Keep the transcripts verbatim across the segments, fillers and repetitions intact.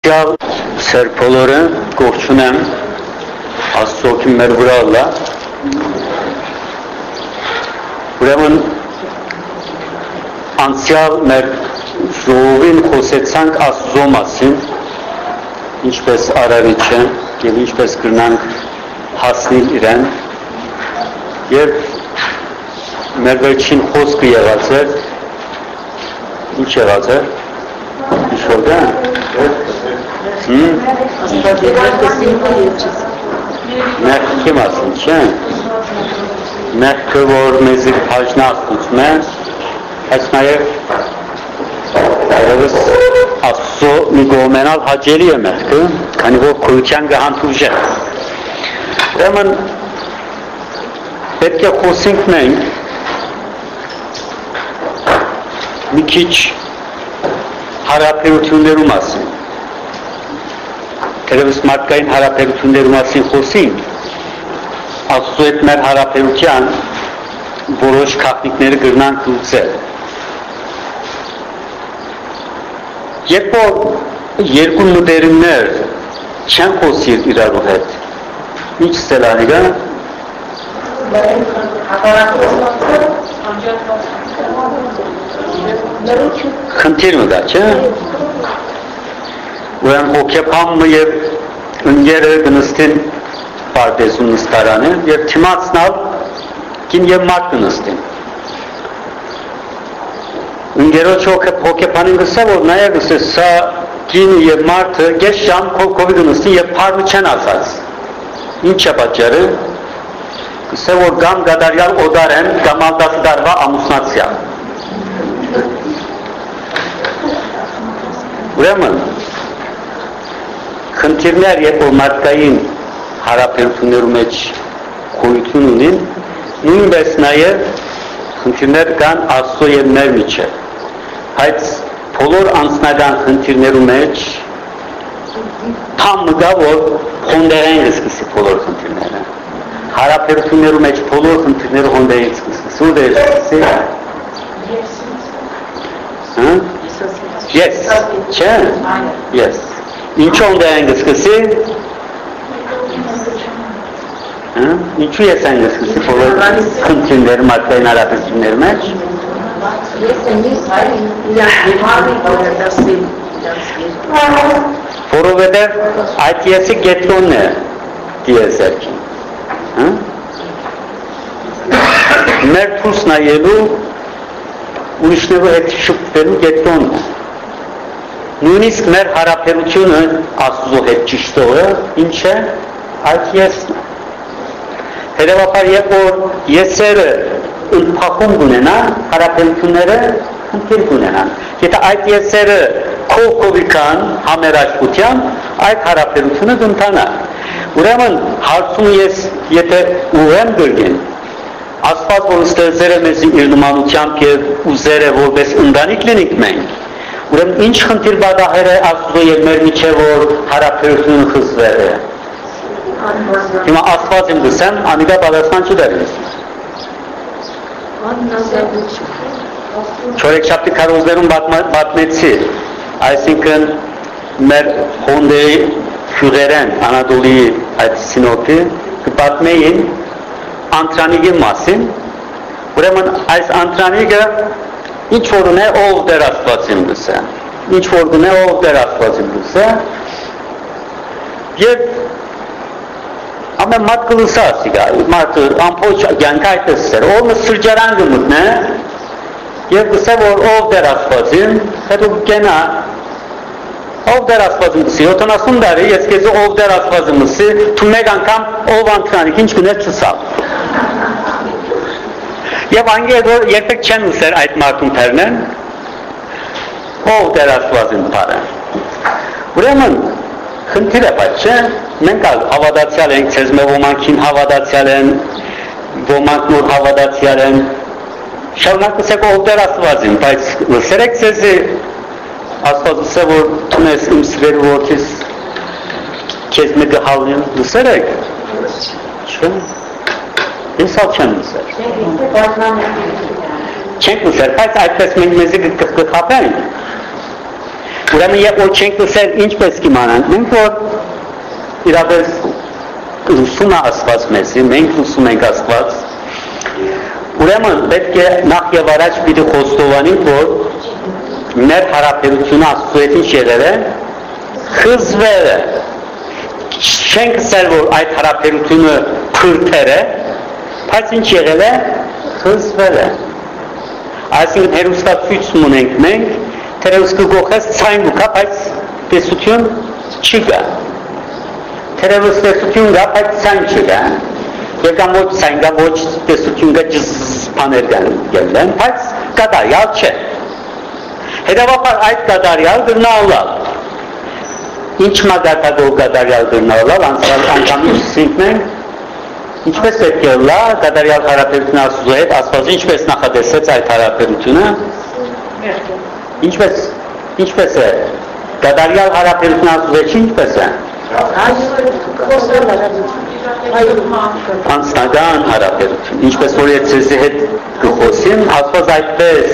Յալ սերպոլորը կողջուն եմ Աստծոքին մեր վրա ալա ուրեմն անցյալ մեր ժողովին խոսեցանք Աստծո մասին ինչպես արարիչը և ինչպես կրնանք հասնել իրեն և մեր վերջին խոսքը եղած էր ինչ եղած էր ինչ որ դա Մեղքի մասին, չէ՞։ Մեղքը, որ մեզի բաժնացնում է, այս նաև այլևս Աստծո մի կողմենալ հաճելի է մեղքը, քանի որ քույրության կհանդուրժե։ Ուրեմն պետք է խոսենք մենք մի քիչ հարաբերություններու մասին։ Թերևս մարդկային հարաբերություններու մասին խոսենք, Աստծո հետ մեր հարաբերության որոշ քաղաքները կրնանք լուծել։ Երբ որ երկու մտերիմներ չեն խոսիր իրարու հետ, ինչ սելանի գա։ Խնդիր մը գա, չէ։ Ուրեմն հոգեբամը և ընկերը կնստին պարտեզում նստարանը և թիմացնալ կին և մարդ կնստին։ Ընկերոջ հոգեբանին գսա, որ նաև գսա սա կինը և մարդը գես ժամ կովի կնստին և պարմը չեն ասած։ Ինչ է պատճառը։ Գսա, որ գամ գադարյալ օդար են գամ ալդասը դարվա ամուսնացյա։ Ուրեմն խնդիրներ, երբ որ մարդկային հարաբերություններու մեջ գոյություն ունին, նույնպես նաև խնդիրներ կան Աստծո և մեր միջև։ Բայց բոլոր անձնական խնդիրներու մեջ թամը գա, որ հոնդերային սկսի բոլոր խնդիրները։ Հարաբերություններու մեջ բոլոր խնդիրները հոնդերային սկսի։ Սուր է սկսի։ Yes, չէ։ Yes։ Ինչու հոնդերային սկսի։ Ինչու ես այն սկսի բոլոր խնդիրները մարդկային հարաբերություններու մեջ։ Որովհետև այդ եսի գետրոնն է դիեզերքին։ Մեր թուս նայելու ուրիշներու հետ շփվելու գետրոնն է։ Նույնիսկ մեր հարաբերությունը Աստծո հետ ճիշտողը ինչ է, այդ եսն է։ Հետևաբար, երբ որ եսերը ընդփախում կունենա, հարաբերությունները խնդիր կունենան։ Եթե այդ եսերը քով-քովի կան համերաշխությամբ, այդ հարաբերությունը կընթանա։ Ուրեմն հարցում ես, եթե ուղեմ գրգեն, Աստված որ ստեղծել է մեզ իր նմանությամբ և ուզել է որպես ընտանիք լինենք մենք, ուրեմն ինչ խնդիր պատահել է Աստծո և մեր միջև որ հարաբերությունը խզվել է։ Հիմա Աստված եմ գսեմ, անիկա պատասխան չդար ես։ Չորեքշաբթի քարոզներում պատմեցի, այսինքն մեր հոնդեի հյուրերեն Անադոլիի այդ սինոպի կպատմեին անտրանիկի մասին, ուրեմն այս անտրանիկը ինչ որ ունե ով դեր Աստվածին գսե, ինչ որ ունե ով դեր Աստվածին գսե, և ամեն մարդ կլուսա ասիգա, մարդը ամպոչ գյանք այդպես էր, ով սրջարան գմուտն է, և գսե որ ով դեր Աստվածին, հետո կենա, ով դեր Աստվածին գսի, յոթանասուն դարի, ես կեզի ով դեր Աստվածին գսի, թու մեկ անգամ ով անտրանիկ, ինչ գներ չսավ։ Եվ անգետ որ երբեք չեն ուսեր այդ մարդուն թերնեն, ով դեր Աստվածին թարեն։ Ուրեմն, խնդիր է բայց չէ, մենք հավատացյալ ենք, ցեզ մե ոմանքին հավատացյալ են, ոմանք նոր հավատացյալ են, շարունակ կսեք ով դեր Աստվածին, բայց լսերեք ցեզի Աստված ուսե որ թունես իմ սրեր որդիս քեզ մե գհալին, լսերեք։ Չէ։ Ես ալ չեմ լսեր։ Չենք լսեր, բայց այդպես մենք մեզի կխապենք։ ուրեմն եւ որ չենք լսել ինչպես կիմանանք, մենք որ իրապես լսում է Աստված մեզի, մենք լսում ենք Աստված, ուրեմն պետք է նախ եւ առաջ պիտի խոստովանենք, որ մեր հարաբերությունը Աստծո հետ ինչ եղել է, խզվել է, չենք ասել, որ այդ հարաբերությունը փրթեր է, բայց ինչ եղել է, խզվել է, այսինքն հերոստացույցում ունենք մենք, թերևս կգողես ցայն ուկա, բայց տեսություն չկա, թերևս տեսություն կա, բայց ցայն չկա, եւ կամ ոչ ցայն կա, ոչ տեսություն կա, ջզ բաներ կան, բայց կատարյալ չէ, հետևաբար այդ կատարյալ գրնալալ, ինչ մագարտակով կատարյալ գրնալալ, անգամ ինչ մենք, ինչպես պետք է լա կատարյալ հարաբերությունը Աստծո հետ, Աստված ինչպես նախադեсեց այդ հարաբերությունը, ինչպես ինչպես է կատարյալ հարաբերությունը Աստծո հետ ինչպես է անձնական հարաբերություն, ինչպես որ ես ձեզի հետ կխոսեմ, Աստված այդպես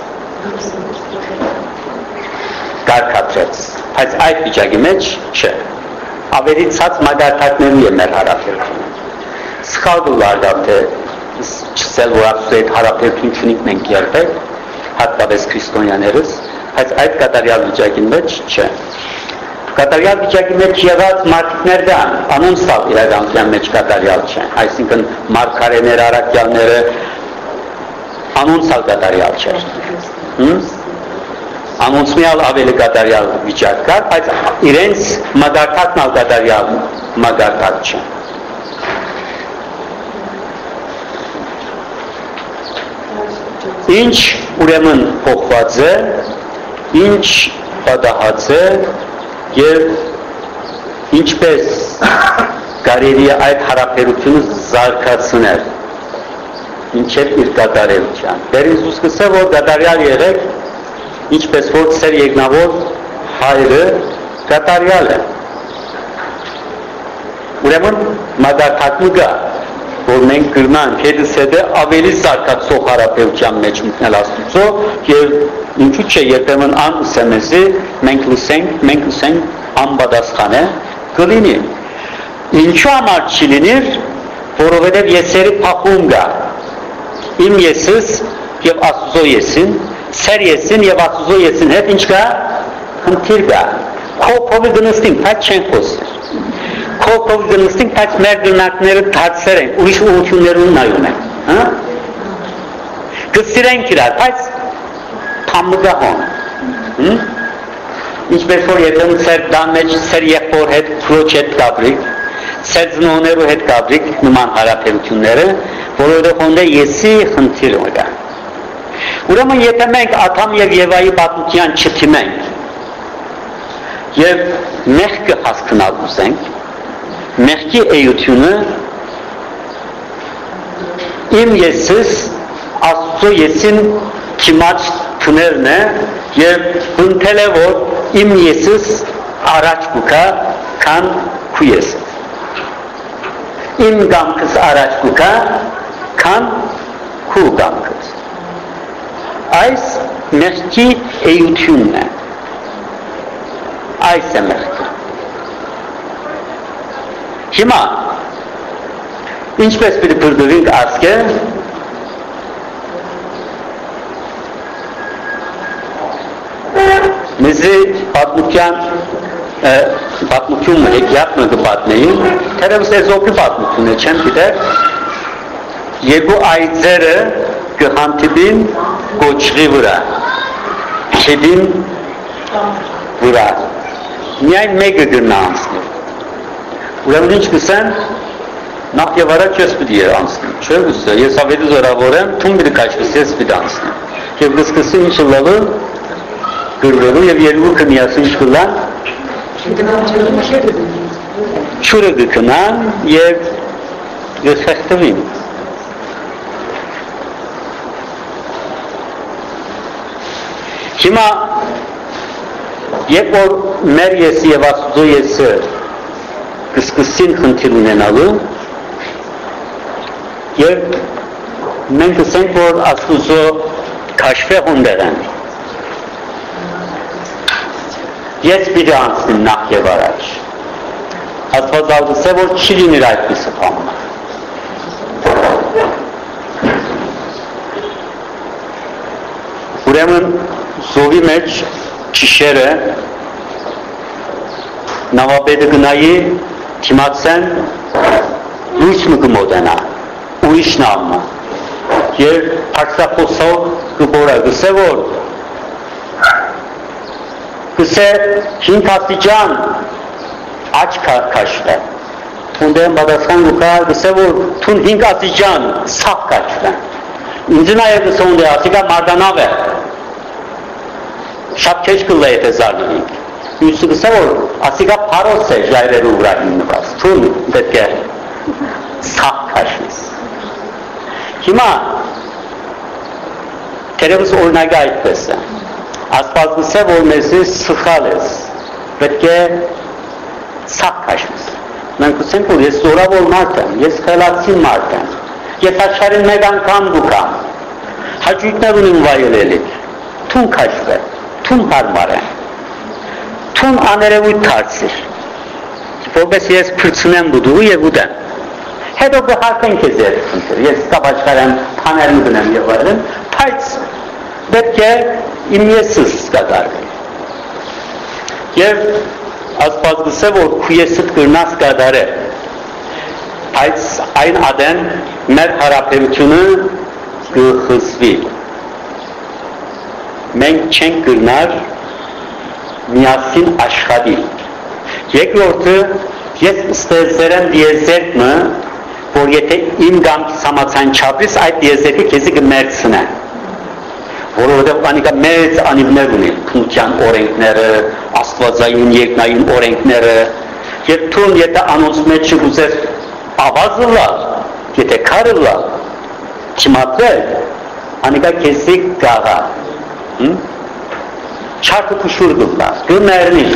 կարգադրեց, բայց այդ վիճակի մեջ չէ, ավելի ցած մագարտակներու է մեր հարաբերությունը, սխալ գլարգավ թե չսել որ Աստծո հետ հարաբերություն չունենք մենք երբեք, հատկապես քրիստոնյաներս, բայց այդ կատարյալ վիճակի մեջ չէ, կատարյալ վիճակի մեջ եղած մարդիկներ կան, անոնցալ իրականության մեջ կատարյալ չեն, այսինքն մարգարեներ, առաքյալները անոնցալ կատարյալ չէ, անոնցմիալ ավելի կատարյալ վիճակ կար, բայց իրենց մագարտակն ալ կատարյալ մագարտակ չէ։ Ինչ ուրեմն փոխված է, ինչ պատահած է եւ ինչպես կարելի է այդ հարաբերությունը զարգացնել ինչեւ իր կատարելության։ Դեր Հիսուս կսե որ կատարյալ եղեք, ինչպես որ ծեր եկնավոր հայրը կատարյալ է։ Ուրեմն մագարտակը գա որ մենք գրնանք հետս հետը ավելի զարգացող հարաբերության մեջ մտնել Աստծո եւ ինչու՞ չէ երբեմն անսեմեսի մենք լսենք, մենք լսենք անպատասխան է կլինի։ Ինչու համար չի լինիր, որովհետեւ եսերի փախում կա։ Իմ եսս եւ Աստծո եսին, ծեր եսին եւ Աստծո եսին հետ ինչ կա։ Խնդիր կա։ Քոփովի գնստին, բայց չեն խոսել։ Քոփով գնստին, բայց մեր գնակները դարձեր են, ուրիշ ուղղություններուն նայում են, հա։ Կսիրենք իրար, բայց թամգահոն, հմ։ Ինչպես որ եթե ծեր դան մեջ ծեր եղբոր հետ, քրոջ հետ կապրիկ, ծեր ծնողներու հետ կապրիկ նման հարաբերությունները, որովհետև հոնդե եսի խնդիր կա։ Ուրեմն եթե մենք Ադամ եւ Եվայի պատմության չթիմենք եւ մեղքը հասկանալ ուզենք, մեղքի էությունը իմ եսս Աստծո եսին քիմաչ թներն է եւ ընթել է որ իմ եսս առաջ կուկա քան քու եսը իմ գամքս առաջ կուկա քան քու գամքս այս մեղքի էությունն է այս է մեղքը Հիմա, ինչպես պիտի բրդվենք ասկե, մեզի պատմության, պատմությունը հեքիաթը կպատնեին, թերևս Էզոպի պատմությունը չեմ գիտեր, երկու այծերը կհանդիպին կոչղի վրա, չեդին վրա, միայն մեկը գնա անցնի։ Ուրեմն ինչ կսեն, նախ եւ առաջ ես պիտի անցնեմ, չէ՞ գուսը, ես ավելի զորավոր եմ, թուն պիտի կաչվես, ես պիտի անցնեմ։ Եվ կսկսի ինչը լավը գրվելու եւ երկուքը միասին ինչ կլան, չուրը կգնան եւ կխեղդվին։ Հիմա երբ որ մեր եսը եւ Աստծո եսը կսկսին խնդիր ունենալու եւ մենք ասենք որ Աստծո քաշվե հոնդերան ես պիտի անցնեմ նախ եւ առաջ։ Աստվածածը որ չի լինի այդպես բանը։ Ուրեմն զովի մեջ ճիշերը նավաբեդը գնայի թիմացեն լույս մը կմոտենա ուրիշ նավմը և պարսախոսով կբորա գսե որ գսե հինգ աստիճան աչ կաշտը ունդեն բադասխան գուկա գսե որ թուն հինգ աստիճան սաղ կաշտը ինձ նաև գսե ունդե ասիկա մարդանավ է շատ քեջ կլե է զարնվինք Yusuf գսե որ ասիկա փարոս է ժայրերու վրա հիմնված թուն պետք է սաղ կաշնես հիմա Teremiz ornaga այդպես է Աստված գսե որ մեզի սխալ ես պետք է սաղ կաշնես մենք ուսենք որ ես զորավոր մարդ եմ ես խելացի մարդ եմ ես աշխարհին մեկ անգամ դուկամ հաճույքներ ունիմ վայելելիք թուն կաշվե թուն հարմար է Թուն աներևույթ թարցիր, որպես ես պրծունեմ բուդուղ և ուդեմ։ Հետո գհարկեն կեզ ետ խնդիր, ես կապաչկարեմ, թաներն գնեմ և այլեմ, բայց պետք է իմ եսս կատարվի։ Եվ Աստված գսե, որ քու եսըտ կրնաս կադարե, բայց այն ադեն մեր հարաբերությունը կխզվի։ Մենք չենք կրնար միասին աշխարհի։ Երկրորդը ես ստեղծել եմ դիեզերքը, որ եթե իմ կամքիս համաձայնչափից այդ դիեզերքը քեզի կմերցնե։ Որովհետև անիկա մեծ անիվներ ունի, քնության օրենքները, աստվածային երկնային օրենքները, եւ թուն եթե անոնց մեջ չգուզեր ավազը լալ, եթե քարը լալ, չմատվել, անիկա քեզի գաղա։ Չարքը կուշուր գուլար, գմերնից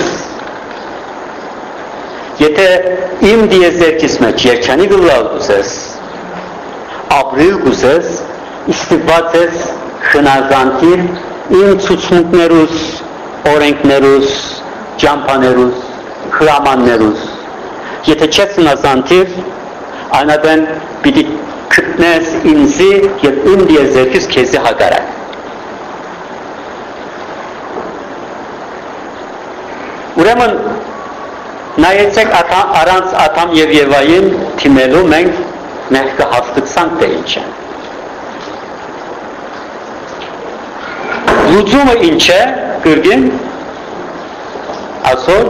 Եթե իմ դիեզերքիս մեջ երջանի գլալ գուզես, ապրիլ գուզես, իստիպված ես խնազանտիր իմ ցուցմունքներուս, օրենքներուս, ճամփաներուս, հրամաններուս Եթե չես խնազանտիր, այնադեն պիտի գտնես ինձի և իմ դիեզերքիս քեզի հակարակ Ուրեմն նայեցեք առանց Ադամ և Եվային թիմելու մենք մենք կհաստատանք թե ինչ է։ Լուծումը ինչ է կրգին ասոր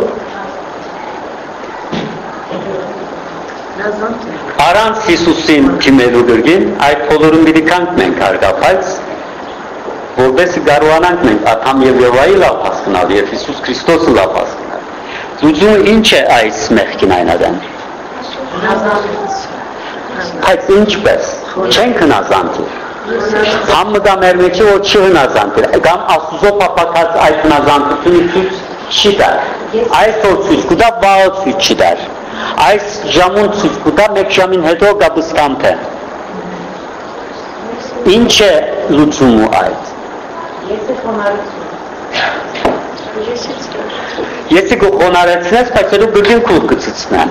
առանց Հիսուսին թիմելու կրգին այդ բոլորում պիտի կանք մենք հարգապայց որպես կարողանանք մենք Ադամ և Եվայի լավ հասկանալ և Հիսուս Քրիստոսը լավ հասկանալ Լուծումը ինչ է այս մեղքին այնադեն Այդ ինչպես չենք հնազանդիր Համը դա մեր մեջի որ չի հնազանդիր կամ Աստուծո պապակած այդ հնազանդությունը ցույց չի տար Այս որ ցույց կտա վաղը ցույց չի տար Այս ժամուն ցույց կտա մեկ ժամին հետո կապսկանք է Ինչ է լուծումը այդ Ես է խոնարեցում Եթե կխոնարեցնես, բայց հետո գրգին քուլ կծծնեմ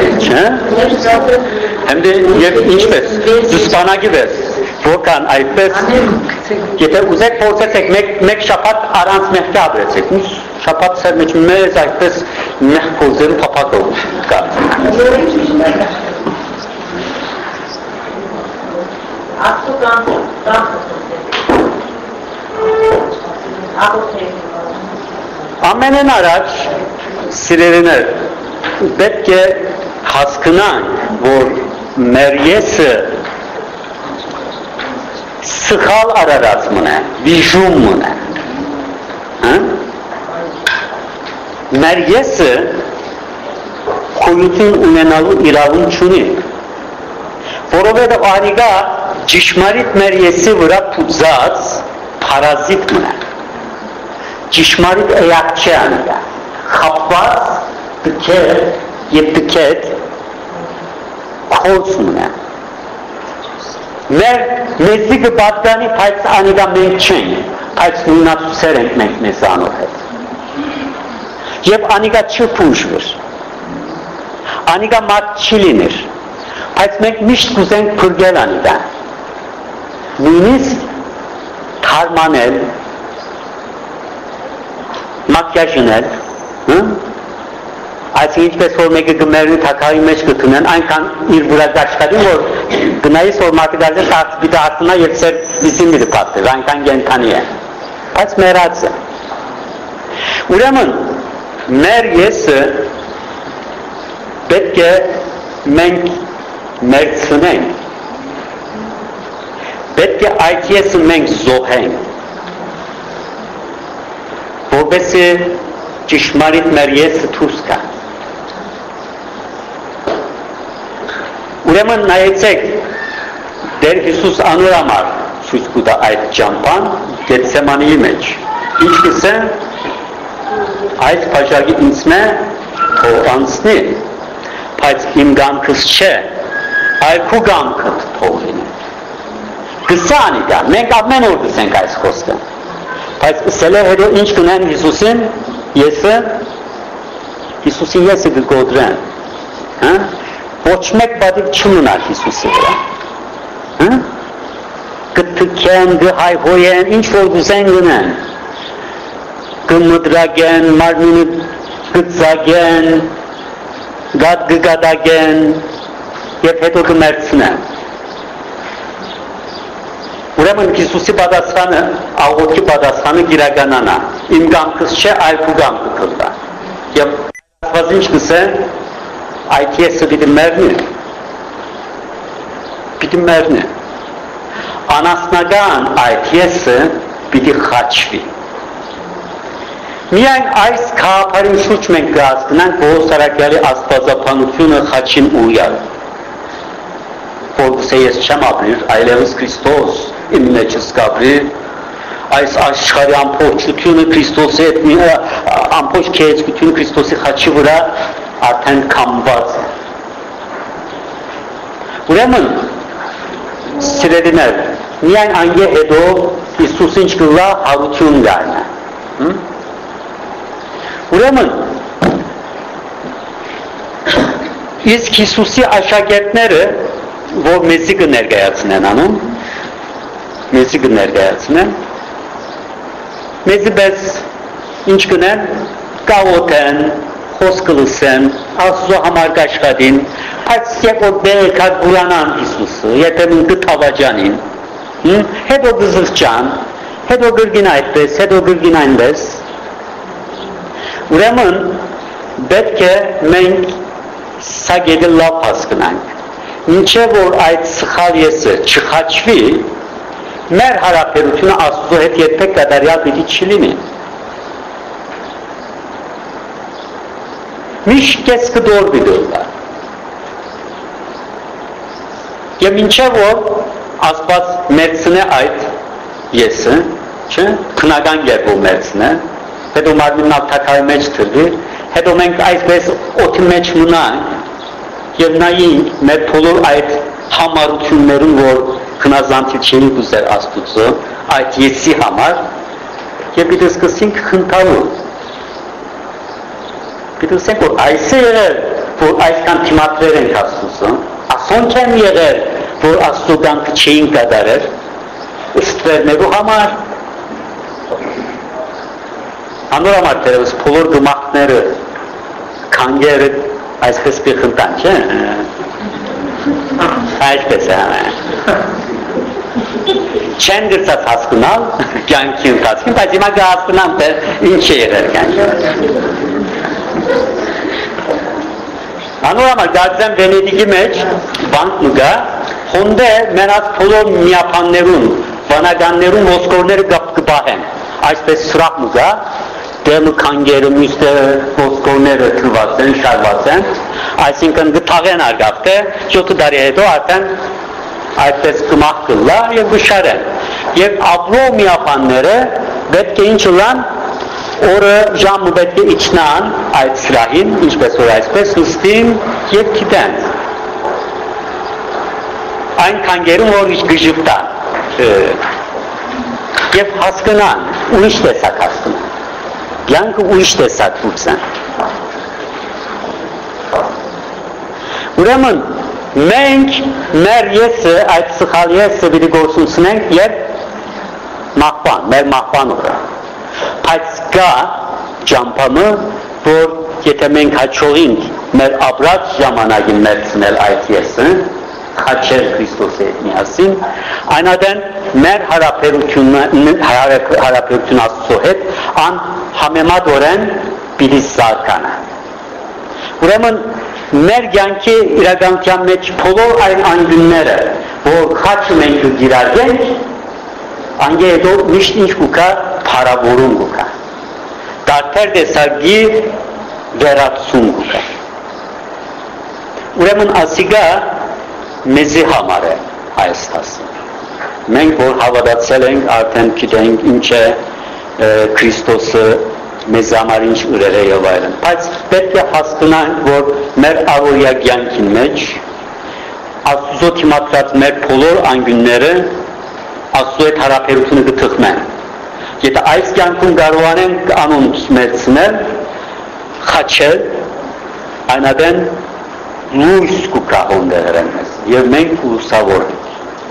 Հեմդե և ինչպես, զուսպանագիվ ես Որքան այդպես Եթե ուզեք փորձեցեք մեկ շապատ առանց մեղքի ապրեցեք Մյուս շապատ սեր մեջ մեզ այդպես մեղ փորձելու պապակով կա Աստու կանք Ամենեն առաջ սիրելիներ պետք է հասկանանք որ մեր եսը սխալ արարածմն է վիժումն է մեր եսը խորություն ունենալու իրավունք չունի որովհետև անիկա ճշմարիտ մեր եսի վրա փուծած փարազիտն է ճշմարիտ էակ չէ անիկա, խապված տքեր և տքետ քոցն է։ Մեր մեզի կպատկանի, բայց անիկա մենք չենք, բայց նույնացուսեր ենք մենք մեզանով հետ։ եւ անիկա չփուժվեր, անիկա մարդ չի լիներ, բայց մենք միշտ կուզենք փրկել անիկա, նույնիսկ թարմանել, մակյաժնել, այսինքն ինչպես որ մեկը գմերնի թակարի մեջ կտնեն, այնքան իր վրա գաշխատին, որ գնայիս որ մարդը գազես աղցպիտը աղցնա և ծեր վիսին միրը պատվեր, այնքան գենքանի է, բայց մերած է։ Ուրեմն, մեր եսը պետք է մենք մերցնենք, պետք է այդ եսը մենք զոհենք, որպեսի ճշմարիտ մեր եսը դուրս գա։ Ուրեմն նայեցեք, Տեր Հիսուս անոր համար ցույց կտա այդ ճամփան Գեթսեմանի մեջ։ Ինչ կսե, այդ փաշագի ինձ մե թող անցնի, բայց իմ գամքս չէ, այլ քու գամքդ թող լինի։ Գսանի դա, մենք ամեն օր գսենք այս խոսքը։ Բայց սել է հետո ինչ կնեն Հիսուսին, եսը, Հիսուսին եսը կգոդրեն, ոչ մեկ բադիվ չմնար Հիսուսի վրա, կթքեն, գհայհոյեն, ինչ որ գուզեն գնեն, կմդրագեն, մարմինը կծագեն, գատ գգադագեն, և հետո կմերցնեն։ Ուրեմն Հիսուսի պատասխանը, աղոթքի պատասխանը գիրականանա, իմ գամքս չէ, այլ քու գամքը կլտա։ Եվ Աստված ինչ կսե, այդ եսը պիտի մեռնի, պիտի մեռնի։ Անասնական այդ եսը պիտի խաչվի։ Միայն այս քաղաքարին շուրջ մենք կհասկանանք Պողոս Արաքյալի աստվածաբանությունը խաչին ուղղյալ։ Որպես ես չեմ ապրիր, այլևս Քրիստոս իմ մեջս կապրի, այս աշխարհի ամբողջությունը Քրիստոսի հետ, ամբողջ քեզությունը Քրիստոսի խաչի վրա արդեն կամված է։ Ուրեմն, սիրելիներ, միայն անգե հետո Հիսուս ինչ կլա հարություն գարնա։ Ուրեմն, իսկ Հիսուսի աշակերտները, որ մեզի կներկայացնեն անում, մեզի կներկայացնեն, մեզի բես ինչ կնեն, կաղոթեն, խոսքը լսեն, Աստծո համար կաշխատին, բայց երբ որ բերքա գուրանան Հիսուսը, եթե մին կթավաջանին, հետո կզղճան, հետո գրգին այդպես, հետո գրգին այնպես, ուրեմն պետք է մենք սա գետը լավ հասկնանք, մինչև որ այդ սխալ եսը չխաչվի, մեր հարաբերությունը Աստծո հետ երբեք կատարյալ պիտի չլինի։ Միշտ կես կդոր բիդորվա։ Եվ մինչև որ Աստված մերցնե այդ եսը, քնական գերբով մերցնե, հետո մարմինն աղթակայի մեջ թրվի, հետո մենք այսպես օդի մեջ մնանք և նայինք մեր բոլոր այդ համարություններում, որ քնազանցի չէի կուզեր Աստուծո, այդ եսի համար, և պիտի սկսենք խնդալու։ Պիտի սկսենք, որ այս է եղել, որ այսքան թիմատվեր ենք Աստուծո, ասոն չեն եղել, որ Աստծո գանքը չէին կատարել, ստվերնելու համար, անոր համար դերևս բոլոր գմախները, քանգերը այսպես պիխնտան, չէ՞։ Այսպես է համը։ Չեն գրծած հասկունալ կյանքի ընթացքին, բայց հիմա կհասկնամ, թե ինչ է եղել կյանքի։ Անոր համար գարձեմ Վենետիկի մեջ բանկ մգա, հոնդե մենած բոլոր միապաններուն, վանականներուն ոսկորները կպահեն, այսպես սրախ մգա, դեմը քանգերը, մյուսը ոսկորները թլված են, շարված են, այսինքն գթաղեն արգավտը, յոթ դարի հետո արդեն այդպես կմախ կլա և գշարեն։ Եվ ապրո միապանները պետք է ինչ լան, օրը ժամը պետք է իչնան այդ սրահին, ինչպես որ այսպես ուստին և կիտեն։ Այն քանգերում որ իչ գժպտան և հասկնան, ուրիշ տեսակ հասկնան։ Կյանքը ուրիշ տեսակուց է։ Ուրեմն մենք մեր եսը, այդ սխալ եսը պիտի գործունենք եւ մահվան, մեր մահվան օրը։ Բայց կա ճամփամը, որ եթե մենք հաջողենք մեր ապրած ժամանակին մերցնել այդ եսը, խաչել Քրիստոսի հետ միասին, այնադեն մեր հարաբերությունը հարաբերությունը Աստծո հետ ան համեմատորեն պիտի սարքանա։ Ուրեմն մեր կյանքի իրականության մեջ բոլոր այն անգունները, որ խաչը մենք գիրարգենք, անգե հետո միշտ ինչ կուկա փարավորում կուկա։ Տարբեր տեսակի վերացում կուկա։ Ուրեմն ասիգա մեզի համար է այս տասը։ Մենք որ հավատացել ենք, արդեն գիտենք ինչ է Քրիստոսը մեզ համար ինչ ուրել է եւ այլն։ Բայց պետք է հասկանանք, որ մեր առօրյա կյանքի մեջ Աստծո թիմակրած մեր բոլոր անգունները Աստծո հետ հարաբերությունը կթխնեն։ Եթե այս կյանքում կարողանենք անուն մերցնել, խաչել, այնադեն լույս կուկա հոնդեղրեն մեզ եւ մենք լուսավոր ենք։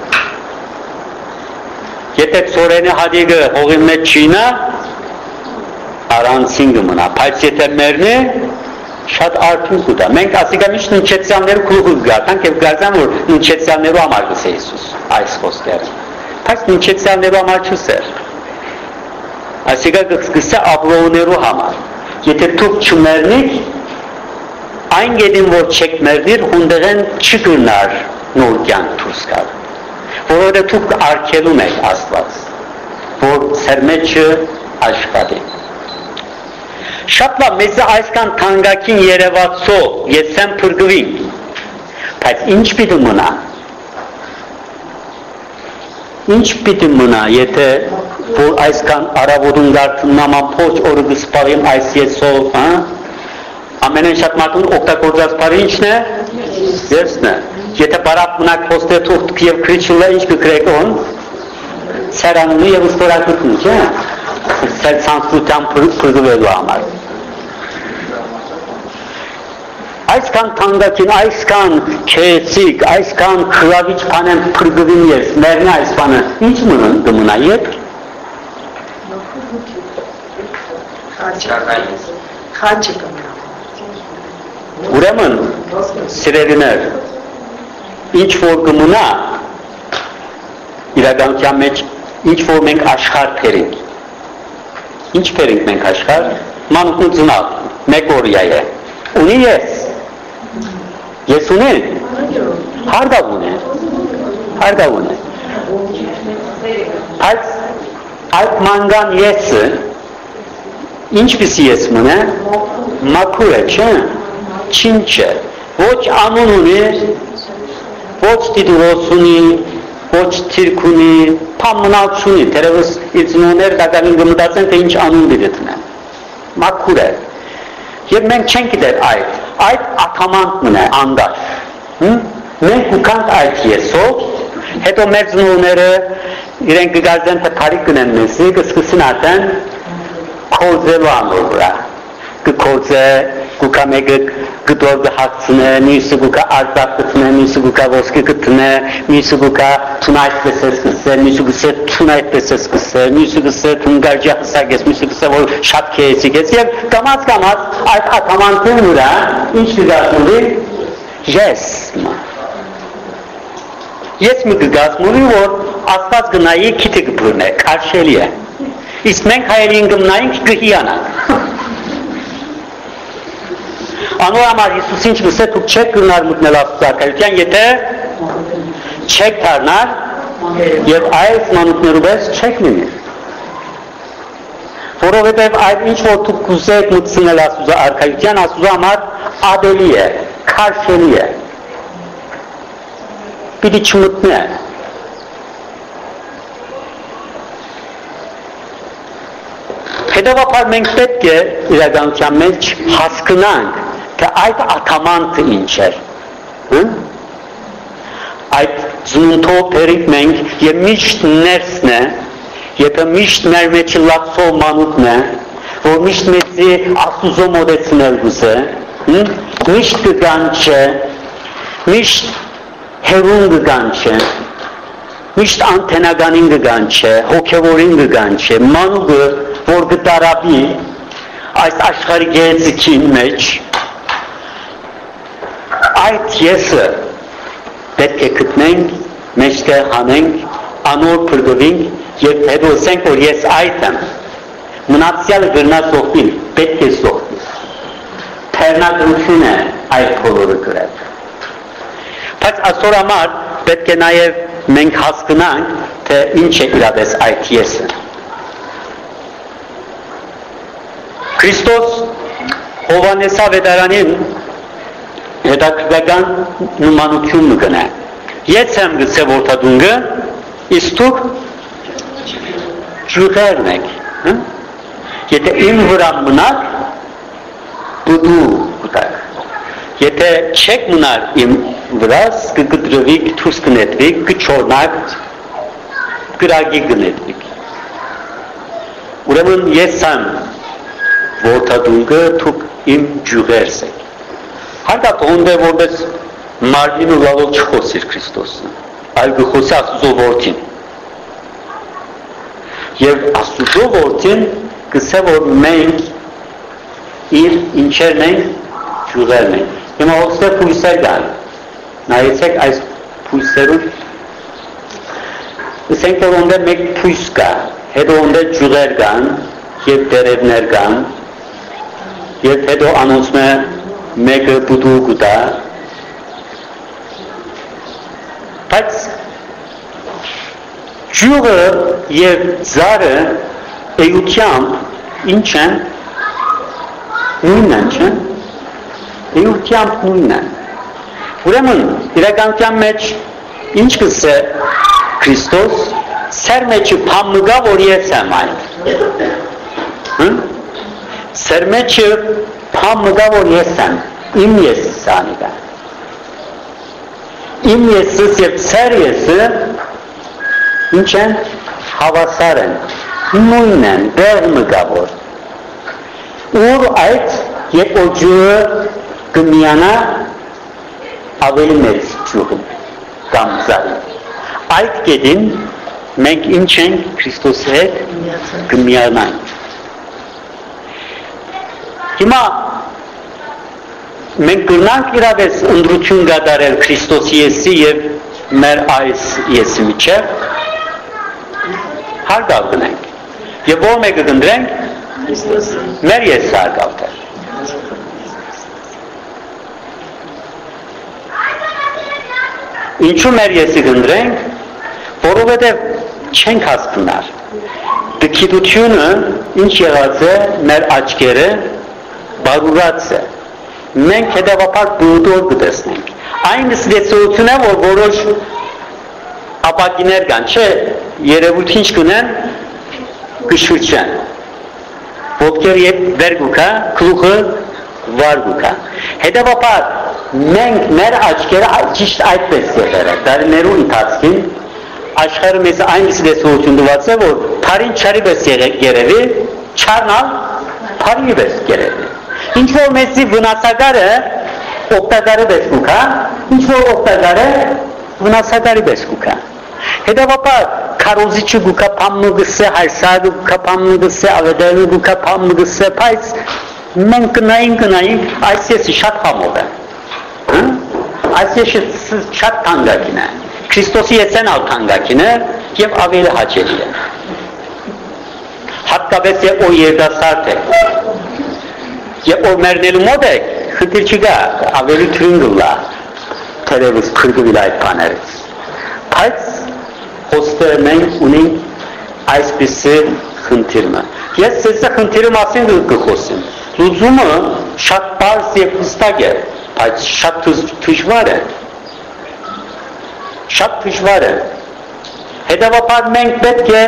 Եթե ծորենի հադիգը հողի մեջ չինա, առանցին կմնա, բայց եթե մերնի, շատ արդյուն կուտա։ Մենք ասիկա միշտ ննչեցյանները կուղու գատանք և գարձան, որ ննչեցյաններու համար կսե Իսուս, այս խոսքերը։ Բայց ննչեցյաններու համար չսեր։ Ասիկա կսկսե ապրողներու համար։ Եթե թուկ չմերնիք, այն գետին, որ չեք մերնիր, հունդեղեն չգրնար նոր կյանք դուրս գալ։ Որովհետև թուկ արգելում եք Աստված, որ սերմեջը աշխատի։ Շատ լավ, մեզ այսքան թանկագին երևացող ես եմ փրկվին, բայց ինչ պիտի մնա։ Ինչ պիտի մնա, եթե որ այսքան առավոտուն դարձնամ ամփոփ օրը գսպարիմ այս եսով, հա? Ամենեն շատ մարդուն օգտագործած բառը ինչն է? Եսն է։ Եթե բարակ մնաք հոստե թուղթ եւ քրիչուլը ինչ կգրեք on, սերանունի եւ ստորակություն, չէ՞։ Սեր ցանցության փրկվելու համար։ Այսքան թանկագին, այսքան քեցիկ, այսքան քրավիչ բանեմ փրկվին ես, մերնի այս բանը, ինչ մնա կմնա ետ։ Խաչը կմնա։ Ուրեմն, սիրելիներ, ինչ որ կմնա, իրականության մեջ, ինչ որ մենք աշխարհ փերենք։ Ինչ փերենք մենք աշխարհ, մանուկ ու ծնավ, մեկ օրյա է։ Ունի ես։ Ես ունի։ Հարգավ ունի։ Հարգավ ունի։ Բայց այդ մանգան եսը, ինչպիսի ես մնա, մաքուր է, չէ, չինչ է, ոչ անուն ունի, ոչ տիտուլոս ունի, ոչ թիրք ունի, պամնակ ունի, թերևս իծնոներ դակալին գմտացեն, թե ինչ անուն դիրետնեն, մաքուր է, և մենք չենք գիտեր այդ, այդ ատամանքն է, անդար, մենք ուկանք այդ եսով, հետո մեր ծնողները իրենք գգազեն թե փարիկ կնեն մեզի, կսկսին ատեն կորձելու անոր վրա, կկորձե, կուկա մեկը գտոր կհակցնե, մյուսը կուկա արձակ կտնե, մյուսը կուկա ոսկի կտնե, մյուսը կուկա թուն այդպես է սկսե, մյուսը կսե թուն այդպես է սկսե, մյուսը կսե թուն գարջա հսագես, մյուսը կսե որ շատ քեեցիկ ես և կամաց կամաց այդ ատամանքին վրա ինչ կգացնուվի եսմը։ Ես մի կգացնուվի, որ աստված գնայի քիթը կպրուն է, կարշելի է, իսկ մենք հայերին գմնայինք կհիանանք։ Անոր համար Հիսուս ինչ մսե դուք չեք գնար մտնել Աստծակայության, եթե չեք դառնար եւ այս մանուկներու պես չեք լինի։ Որովհետեւ այդ ինչ որ դուք կուզեք մտցնել Աստծակայության, Աստծո համար ադելի է, քարշելի է։ Պիտի չմտնե։ Հետևաբար մենք պետք է իրականության մեջ հասկանանք, թե այդ ատամանքը ինչ էր, այդ զունթով պերիք մենք և միշտ ներսն է, եթե միշտ մեր մեջի լացով մանուկն է, որ միշտ մեծի Աստուծո մոտեցնել գուզե, միշտ կգանչե, միշտ հերուն կգանչե, միշտ անթենականին կգանչե, հոգևորին կգանչե, մանուկը, որ կտարապի այս աշխարհի գեղեցիկին մեջ, այդ եսը պետք է գտնենք, մեջտեղ հանենք, անոր փրկվենք եւ հետո ասենք, որ ես այդ եմ, մնացյալը գրնա սողբին, պետք է սողբի, թերնադրություն է այդ բոլորը գրել, բայց այսօր համար պետք է նաեւ մենք հասկանանք, թե ինչ է իրապես այդ եսը։ Քրիստոս Հովհաննես ավետարանին հետաքրքրական նմանություն կգնա։ Ես եմ գցե որդադունգը, իսկ դուք ջուղերն եք։ Եթե իմ վրա մնաք, դու կտակ։ Եթե չեք մնար իմ վրաս, կգտրվիք, թուս կնետվիք, կչորնակ, կրագի կնետվիք։ Ուրեմն ես եմ որդադունգը, դուք իմ ջուղերս եք։ Հարկատ հոնդե որպես մարմին ու լավով չխոսիր Քրիստոսը, այլ գխոսի Աստուծո որդին։ Եվ Աստուծո որդին գսե, որ մենք իր ինչերն ենք, ջուղերն ենք։ Հիմա ոսկե փույսեր կան, նայեցեք այս փույսերում, ասենք որ ոնդե մեկ փույս կա, հետո ոնդե ջուղեր կան, և դերևներ կան, և հետո անոնց մե մեկը բուդու կուտա, բայց ջուղը և զարը էյությամբ ինչ են, նույնն են, չէ՞, էյությամբ նույնն են։ Ուրեմն, իրականության մեջ ինչ կսե Քրիստոս, սեր մեջը պամնուգա, որ ես եմ այն։ Սեր մեջը պամնուգա, որ ես եմ, իմ եսս անիգա։ Իմ եսս և սեր եսը, ինչ են, հավասար են, նույն են, դեղ մգավոր։ Ուր այդ և ο ջուղը կմիանա ավելի մեծ ջուղում կամ զարի։ Այդ կետին մենք ինչ ենք Քրիստոսի հետ կմիանանք։ Հիմա մենք կրնանք իրավես ընդրություն գադարել Քրիստոսի եսի և մեր այս եսի միջև, հարգալ գնենք։ Եվ որ մեկը գնդրենք, մեր եսը հարգալ տեր։ Ինչու մեր եսի գնդրենք, որովհետև չենք հասկնար։ Դքիդությունը ինչ եղած է, մեր աչքերը բարուրած է։ Մենք հետևաբար բուրդոր կտեսնենք։ Այն ստեցություն է, որ որոշ ապակիներ կան, չէ, երևույթ ինչ կնեն, կշուրջեն։ Ոտքեր և վեր գուքա, կլուխը վար գուքա։ Հետևաբար մենք մեր աչքերը ճիշտ այդպես եղել է, դարիներու ընթացքին աշխարհը մեզ այն ստեցություն դված է, որ թարին չարի պես երևի, չարնալ թարի պես երևի։ Ինչ որ մեզի վնասագարը օգտագարը պես գուքա, ինչ որ օգտագարը վնասագարի պես գուքա։ Հետևաբար քարոզիչը գուքա պամնուգսե, հայրսագը գուքա պամնուգսե, ավետարանը գուքա պամնուգսե, բայց մենք կնային կնային, այս եսի շատ համով է։ Այս եսի շատ թանգակին է։ Քրիստոսի եսեն ալ թանգակին է և ավելի հաճելի է։ Հատկապես և որ երդասարդ է։ Եվ որ մերնելու մոտ է, խնդիր չկա, ավելի թրինգլա, թերևս քրգվիլ այդ բաներից։ Բայց հոստերը մենք ունենք այսպիսի խնդիրը։ Ես սեսը խնդիրը մասին կխոսեմ։ Լուծումը շատ պարզ և հստակ է, բայց շատ դժվար է։ Շատ դժվար է։ Հետևաբար մենք պետք է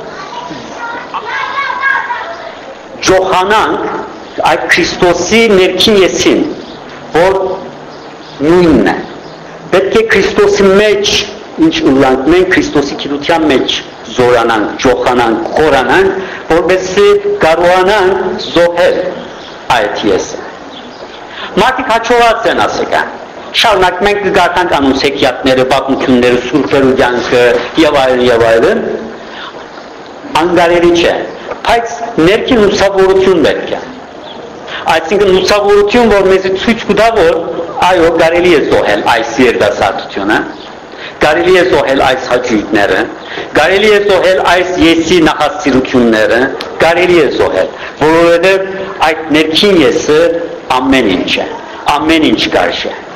ջոխանանք այդ Քրիստոսի ներքին եսին, որ նույնն է։ Պետք է Քրիստոսի մեջ ինչ ուլանք, մենք Քրիստոսի գիտության մեջ զորանանք, ջոխանանք, խորանանք, որպեսզի կարողանան զոհել այդ եսը։ Մարդիկ հաջողած են ասեկան։ Շարունակ մենք կգարտանք անուն սեկյատները, պատմությունները, սուրբերու կյանքը եւ այլն եւ այլն, անգարելի չէ, բայց ներքին լուսավորություն պետք է։ Այսինքն լուսավորություն, որ մեզ ցույց կտա, որ այո, կարելի է զոհել այս երիտասարդությունը, կարելի է զոհել այս հաճույքները, կարելի է զոհել այս եսի նախասիրությունները, կարելի է զոհել, որովհետև այդ ներքին եսը ամեն ինչ է, ամեն ինչ կարժ է։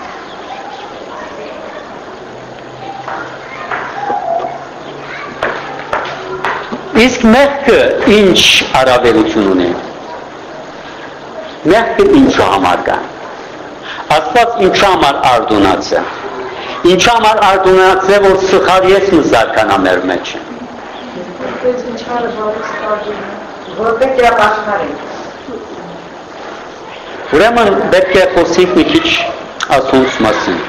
Իսկ մեղքը ինչ առավելություն ունի։ Մեղքը ինչու համար կա։ Աստված ինչու համար արդունած է։ Ինչու համար արդունած է, որ սխալ ես մը զարկանա մեր մեջ։ Ուրեմն պետք է խոսենք մի քիչ ասոնց մասին։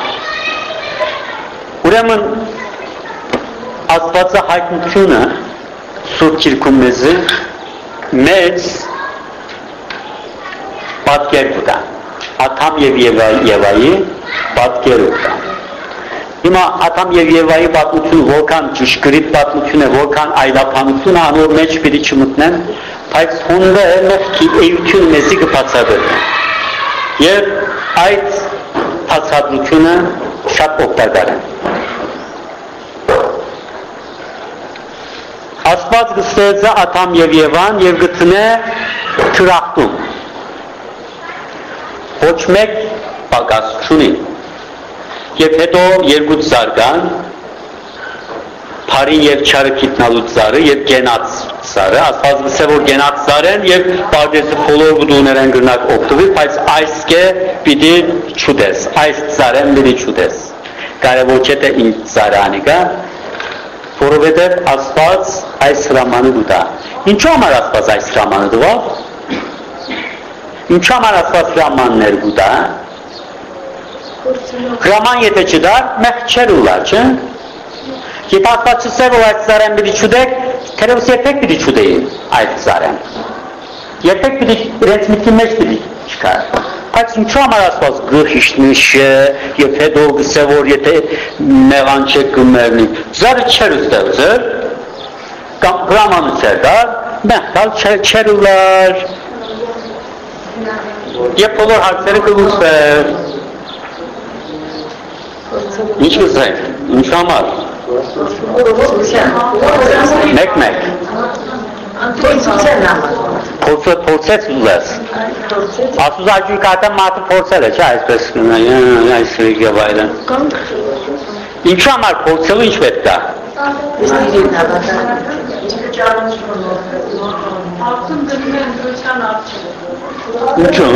Ուրեմն Աստվածը հայտնությունը Սուրբ Գիրքում մեզ մեծ պատկեր կտա, Ադամ եւ Եվայի պատկեր կտա։ Հիմա Ադամ եւ Եվայի պատմությունը որքան ճշգրիտ պատմություն է, որքան այլափանություն անոր մեջ պիտի չմտնեն, բայց հունը մեղքի էությունը մեզի կբացատրի։ Եվ այդ բացատրությունը շատ օգտակար է։ Աստված գստեցը Ադամ եւ Եվան եւ գտնե թրախտում։ Ոչ մեկ պակաս չունի։ Եվ հետո երկու ծառ կան, Փարին եւ Չարը գիտնալու ծառը եւ Գենաց ծառը, Աստված գսե որ Գենաց ծառեն եւ բարձր բոլոր գուտուներեն գրնակ օգտվի, բայց այս կե պիտի չուտես, այս ծառեն պիտի չուտես։ Կարևոր չէ թե ինչ ծառը անիկա, որովհետև Աստված այս հրամանը դուտա։ Ինչու համար Աստված այս հրամանը դվավ։ Ինչու համար Աստված հրամաններ դուտա։ Հրաման եթե չդար, մեղ չեր ուլար, չէ։ Եթե Աստված չսեր, որ այդ ծառեն պիտի չուտեք, թերևս երբեք պիտի չուտեի այդ ծառեն։ Երբեք պիտի իրենց միտքի մեջ պիտի չկար։ Բայց ինչու համար Աստված գլխիշնիշը եւ հետո գսե որ եթե մեղան չեք կմերնի, ծառը չեր ստեղծել, կամ հրամանը չեր դար, մեղքալ չեր ուլար։ Եվ բոլոր հարցերը կլուծվեր։ Ինչ կսենք, ինչ համար։ Մեկ-մեկ։ Փորձեց ուզես։ Ասուզ աջույք ատեմ մատը փորձել է, չէ, այսպես այս և այլն։ Ինչու համար փորձելու ինչ պետք է։ Ինչու։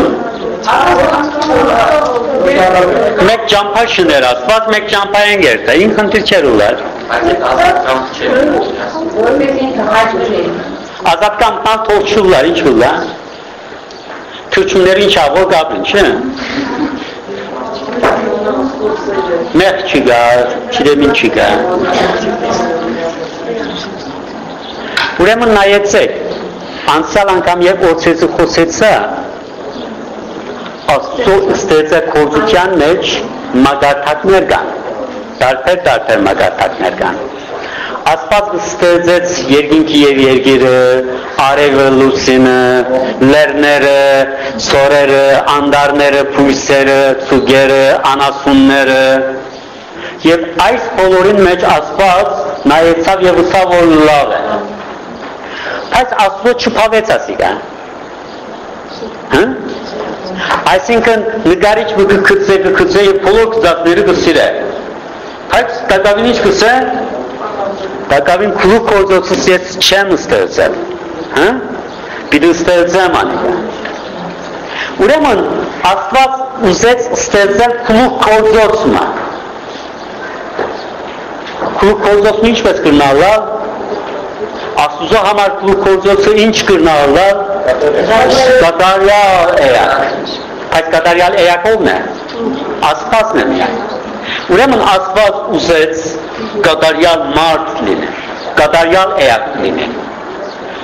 Մեկ ճամփա շներ Աստված, մեկ ճամփա են գերտա, ինք խնդիր չեր ուլար։ Ազատ կամպան թող չուլար, ինչ ուլա։ Թրջուններ ինչ ավոր գաբին, չէ։ Մեկ չիգա, չիրեմ ինչ չիգա։ Ուրեմն նայեցեք, անցյալ անգամ երբ օծեցը խոսեցա, Աստծո ստեղծե կործության մեջ մագարտակներ կան, տարբեր-տարբեր մագարտակներ կան։ Աստված ստեղծեց երկինքի եւ երկիրը, արևը, լուսինը, լեռները, սորերը, անդարները, բույսերը, ծուգերը, անասունները։ Եվ այս բոլորին մեջ Աստված նայեցավ եւ ուսավ որ լավ է։ Բայց Աստծո չփավեց ասիկա։ Հա? Այսինքն նկարիչ կգծե կգծե եւ բոլոր գծակները կսիրե։ Բայց տակավին ինչ կսե։ Տակավին քրուկ կործոցս ես չեմ ստեղծել։ Հա? Պիտի ստեղծեմ անիկա։ Ուրեմն Աստված ուզեց ստեղծել քրուկ կործոցը։ Քրուկ կործոցը ինչպես կրնալա։ Աստուծո համար քրուկ կործոցը ինչ կրնալա։ Կատարյալ էակ։ Այս կատարյալ էակ ով է։ Աստվածն է միայն։ Ուրեմն Աստված ուզեց կատարյալ մարդ լինել, կատարյալ էակ լինել։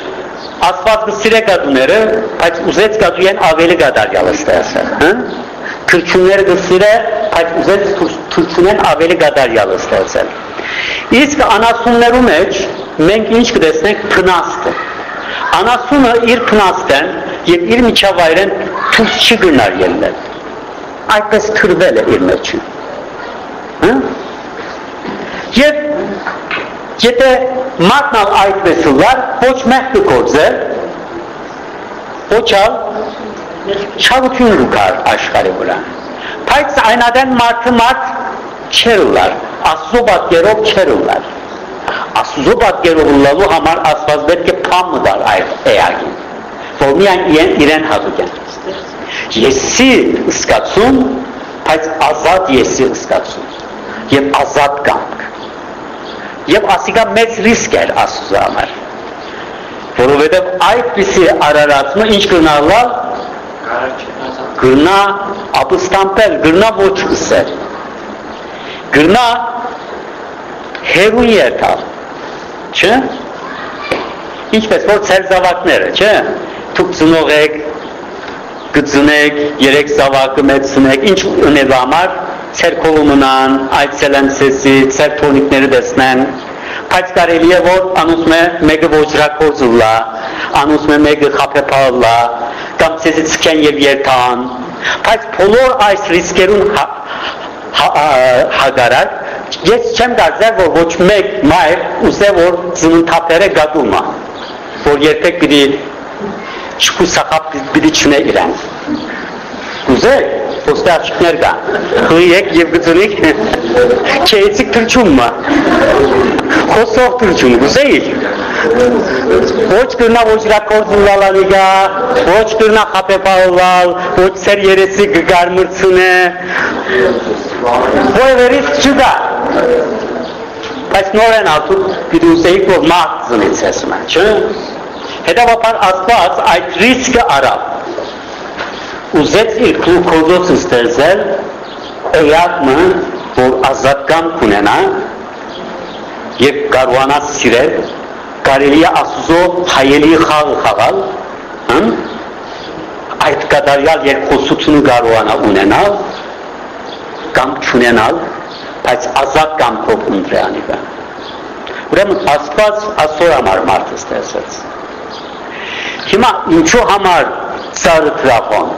Աստված կսիրե կատուները, բայց ուզեց կատուեն ավելի կատարյալ ստեղծել, հա? Թրջունները կսիրե, բայց ուզեց թրջունեն ավելի կատարյալ ստեղծել։ Իսկ անասուններու մեջ մենք ինչ կտեսնենք փնաստը։ Անասունը իր փնաստեն եւ իր միջավայրեն թույլ չի գնար ելնել։ Այդպես թրվել է իր մեջը։ Հա? Եվ եթե մատնալ այդպես ուլար, ոչ մեկ կգործել, ոչ ալ չավություն լուկար աշխարի վրա։ Բայց այնադեն մարդը մարդ չեր ուլար, Աստծո պատկերով չեր ուլար։ Աստծո պատկերով ուլալու համար Աստված պետք է փամը դար այդ էակին, որ միայն իրեն հատուկ են։ Եսի ըսկացում, բայց ազատ եսի ըսկացում և ազատ կամք։ Եվ ասիկա մեծ ռիսկ էր Աստծո համար, որովհետև այդպիսի արարածումը ինչ կրնալա, գրնա ապստամպել, գրնա ոչ ըսել, գրնա հերուն երթալ, չէ, ինչպես որ ծեր զավակները, չէ, թուք ծնող եք, գծնեք, երեք զավակը մեծնեք, ինչ ունելու համար, ծեր կոլումնան, այցելեն սեսի, ծեր թոնիկները դեսնեն, բայց կարելի է որ անուսմ է մեկը ոչրակորձ ուլա, անուսմ է մեկը խապեպալլա, կամ ծեզի ծկեն և երթան, բայց բոլոր այս ռիսկերուն հագարակ, ես չեմ դարձել, որ ոչ մեկ մայր ուզե, որ զնունթապերը գատումա, որ երբեք պիտի չկուսախապ պիտի չունե իրան։ Ուզեք, ոստե աղջիկներ կա, խույեք և գծունիք, կեիցիկ թրջումմա, խոսող թրջում, ուզեիք, ոչ կրնա ոչրակորձ ուլալանիգա, ոչ կրնա խապեպալալ, ոչ ծեր երեսի գգարմրցուն է, ոևերից չգա, բայց նոր են ատու պիտի ուզեիք, որ մարդ զնից հեսում է, չէ, հետավապար Աստված այդ ռիսկը արավ, ուզեց իր գլուկոզոս ստեղծել էյակը, որ ազատկամ կունենա և կարողանա սիրել, կարելի է Աստծո հայելի խաղը խաղալ, այդ կատարյալ երկխոսությունը կարողանա ունենալ կամ չունենալ, բայց ազատ կամքով ընտրի անիկա։ Ուրեմն Աստված Աստծո համար մարդը ստեղծեց։ Հիմա ինչու համար ծառը տրապան,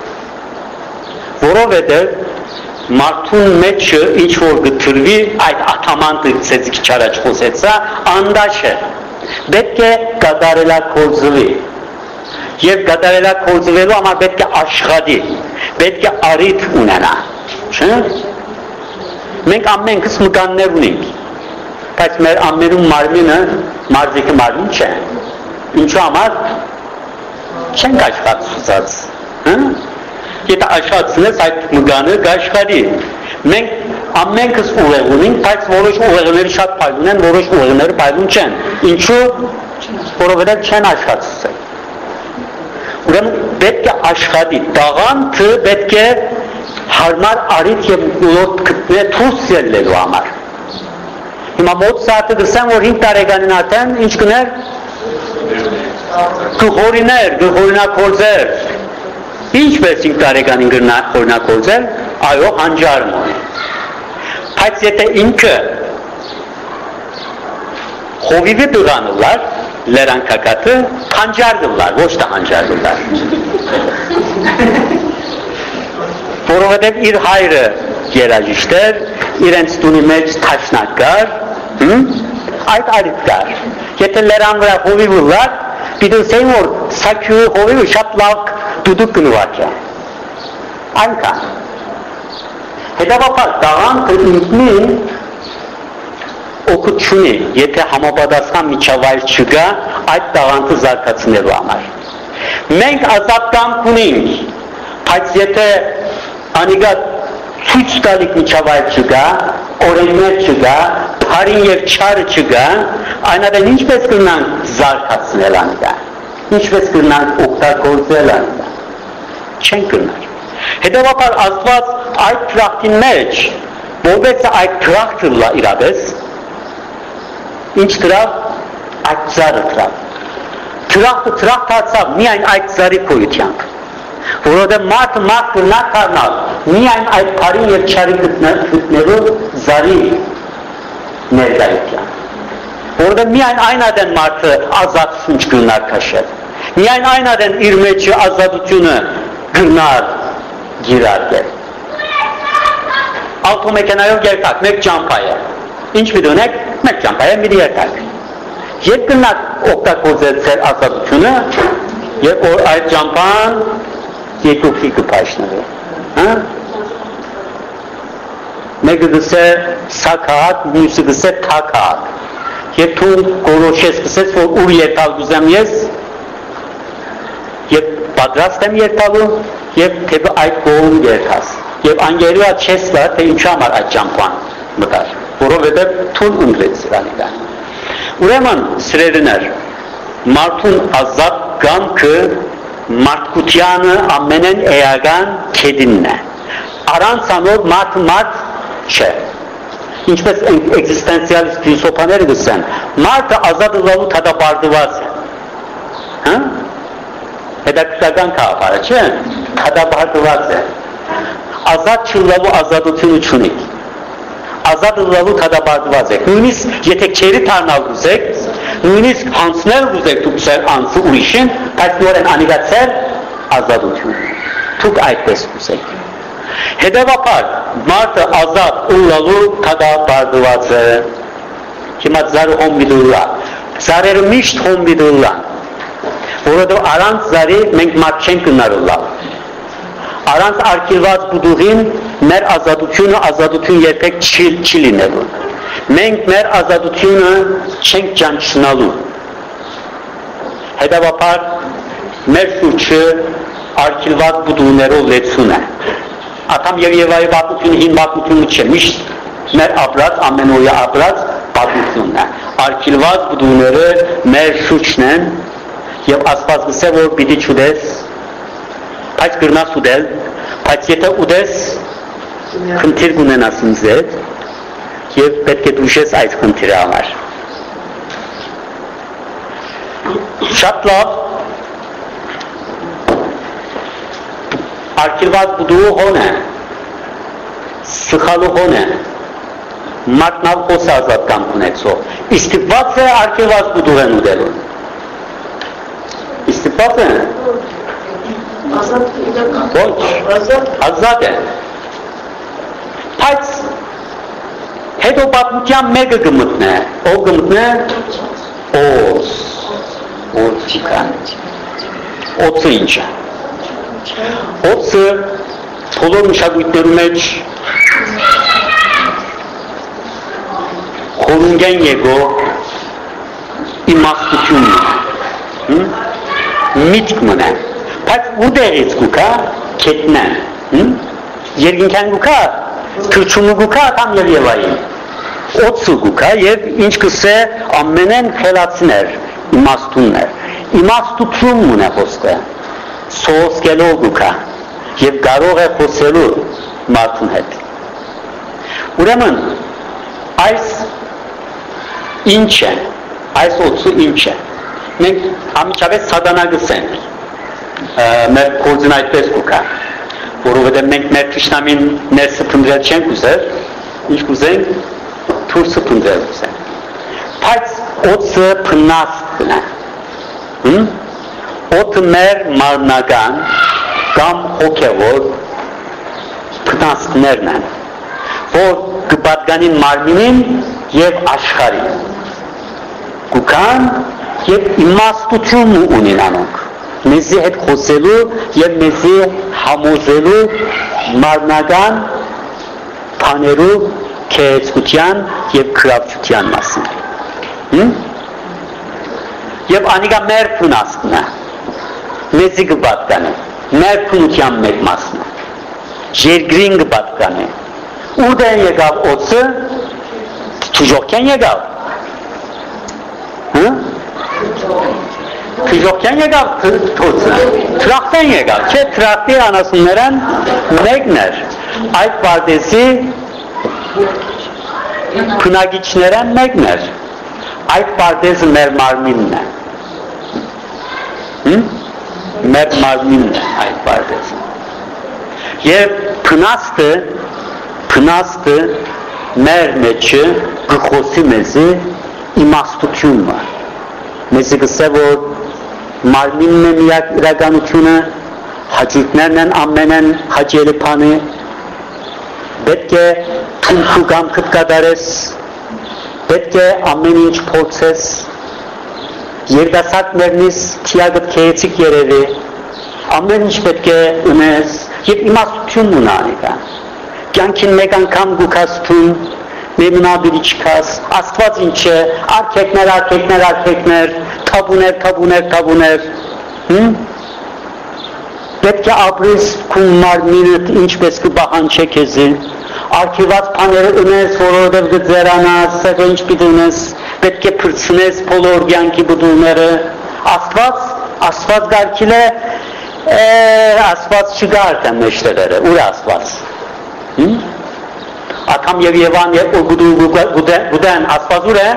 որովհետև մարդուն մեջը ինչ որ գտրվի այդ աթամանտը ցեցիկ չարաչ խոսեցա անդաշ է, պետք է կատարելակորձվի և կատարելակորձվելու համար պետք է աշխատի, պետք է առիթ ունենա, չէ՞։ Մենք ամենքս մկաններ ունենք, բայց մեր ամենում մարմինը մարզիկը մարմին չէ, ինչու համար չենք աշխատացած, եթե աշխատցնես այդ մգանը կաշխարի, մենք ամենքս ուղեղ ունենք, բայց որոշ ուղեղները շատ պայլուն են, որոշ ուղեղները պայլուն չեն, ինչու, որովհետև չեն աշխատցել։ Ուրեմն պետք է աշխատի, տաղանքը պետք է հարմար առիթ և ուլոտ գտնե թուս ելնելու համար։ Հիմա մոտ սաատը գսեմ, որ հինգ տարեկանին ատեն, ինչ կներ, գխորիներ, գխորինակորձեր, ինչպես ինք տարեկանին գխորինակորձեր, այո, հանջարն ունի։ Բայց եթե ինքը խովիվի տղան ուլար, լերանքակատը, հանջար գլար, ոչ դա հանջար գլար։ Որովհետև իր հայրը երաժիշտ էր, իրենց տունի մեջ թաշնակ կար, այդ արիթ կար։ Եթե լերան վրա խովիվ ուլար, պիտի սեին, որ սաքյուի խովիվը շատ լավ դուդուկ կնուվաք է։ Այնքան։ Հետավապար տաղանքը ինքնին օգուտ չունի, եթե համապատասխան միջավայր չկա այդ տաղանքը զարգացնելու համար։ Մենք ազատ կամք ունենք, բայց եթե անիգա ցույց տալիք միջավայր չկա, օրենքներ չկա, բարին և չարը չկա, այնադեն ինչպես կրնանք զարգացնել անիգա, ինչպես կրնանք օգտագործել անիգա, չեն կրնար։ Հետևաբար Աստված այդ թրախտին մեջ, որպես այդ թրախտը լա իրապես, ինչ դրավ, այդ ծառը դրավ, Tıraqtı tıraq tatsaq, niyan ayt zari koyutyan. Burada mart mart gırnak karnal, niyan ayt parin yer çari gıtneru zari nergayetyan. Orada niyan aynaden martı azat sunç gırnak kaşır. Niyan aynaden irmeci azat uçunu gırnak girarlar. Alto mekanayo gel tak, mek campaya. İnç bir dönek, mek campaya bir yer tak. Yek gırnak okta kozel ser azat uçunu, yek o ayet campan, yek o fikir paşnarı. Ne gıdıse sakat, müsı gıdıse takat. Yek tun goroşes gıdıse sol ur yetal güzemyez, yek badras dem yetalu, yek tebi ayet goğun yetas. Yek angeriya çesla te imşamar ayet campan mıdar. Boro vede tun undretsi ranidan. Ureman süreriner, martun azap gam kı, martkutyanı ammenen eyagan kedinne. Aran sanor mart mart şey. İnçmez egzistansiyalist filosofaneri gitsen, martı azadılavu tada bardı varsa. Ha? Eda kısagan kafara, çe? Tada bardı varsa. Azad çıllavu azadıtın uçunik. Azadılavu tada bardı varsa. Nünis yetek çeri tarnal güzek, nünis hansner güzek tuksel ansı urişin, tasnoren anigatsel azadıtın. Tuk aytbes güzek. Hedef apar, martı azat ullalu tada bardı varsa. Kimat zarı hon bidullah. Zararı mişt hon bidullah. Orada arant zarı menk martçen kınarullah. Arant arkilvaz buduhin mer azadutunu azadutun yerpek çil çilinelu. Menk mer azadutunu çenk cançınalu. Hedef apar, mer suçu arkilvaz buduneru letsune. Atam yer yevayı batutunu hin batutunu çemiş. Mer abraz, amen oya abraz batutunu. Arkilvaz buduneru mer suçnen. Yev asfaz gısevor bidi çudes. Paç gırna sudel. Paç yete udes. Kıntir güne nasın zed. Yev petke duşes ayz kıntiri amar. Şatlav. Arkilvaz buduğu hone. Sıhalı hone. Matnav hosa azattan kunetso. İstibbat ve arkilvaz buduğu enudelu. İstibbat ne? Azat. Azat. Paç. Hedo batmutyan mega gımıt ne? O gımıt ne? Oz. Oz çıkan. Otsu ince. Otsu tolurmuşa güttürmeç. Kolungen yego imastuçun. Mitk mı ne? Paç uderiz kuka ketnen. Yerginken kuka kırçumu kuka tam yer yevayım. Otsu kuka yev inç kısse ammenen helatsiner. İmastunner. İmastutun mu ne hosta? Soğuz gelo kuka. Yev garoğe hoselu martun het. Ureman ays inçe. Ays otsu inçe. Men amiçabe sadana gısen. Mer koordinat pes kuka. Oruvede menk mer tışnamin ne sıpındrel çen güzel. İş güzel. Tur sıpındrel güzel. Paç otsu pınnas güzel. Hı? Ot mer marnagan gam hokevor pınnas nernen. O gıbatganin marminin yev aşkari. Kukan yev imastuçun mu uninanok. Mezi het hoselu yev mezi hamozelu marnagan paneru keetskutyan yev kravçutyan masın. Yev aniga mer pınaskına. Mezi gıbatganı. Mer pınutyan mekmasına. Jergrin gıbatganı. Uden yegav otsu tujokken yegav. Hı? Tujokken yegav otsu. Trakten yegav. Çe trakti anasınların megner. Ayt vardesi pınagiçneren megner. Ayt vardesi mermarminne. մեր մարմինն է այդ բարձ եւ փնաստը փնաստը մեր մեջը գխոսի մեզի իմաստությունը մեզի գսե որ մարմինն է միակ իրականությունը հաճույքներն են ամենեն հաճելի բանը պետք է թունքու գամքդ կատարես պետք է ամեն ինչ փորձես երդասարտներնից թիագդ քեեցիկ երևի ամեն ինչ պետք է ունես եւ իմաստություն ունանի կա կյանքին մեկ անգամ գուքաստուն մեմնաբիրի չքաս աստված ինչ է արքեկներ արքեկներ արքեկներ թաբուներ թաբուներ թաբուներ պետք է ապրես քու մարմինդ ինչպես կբահանչե քեզի արքիված բաները ունես որովհետև գծերանաս սեղը ինչ պիտի ունես պետք է փրցնես բոլոր կյանքի բդուները աստված աստված գարքիլ է աստված չկա արդեն մեջտեղերը ուր աստված ակամ եւ Եվան եւ գուդեն աստված ուր է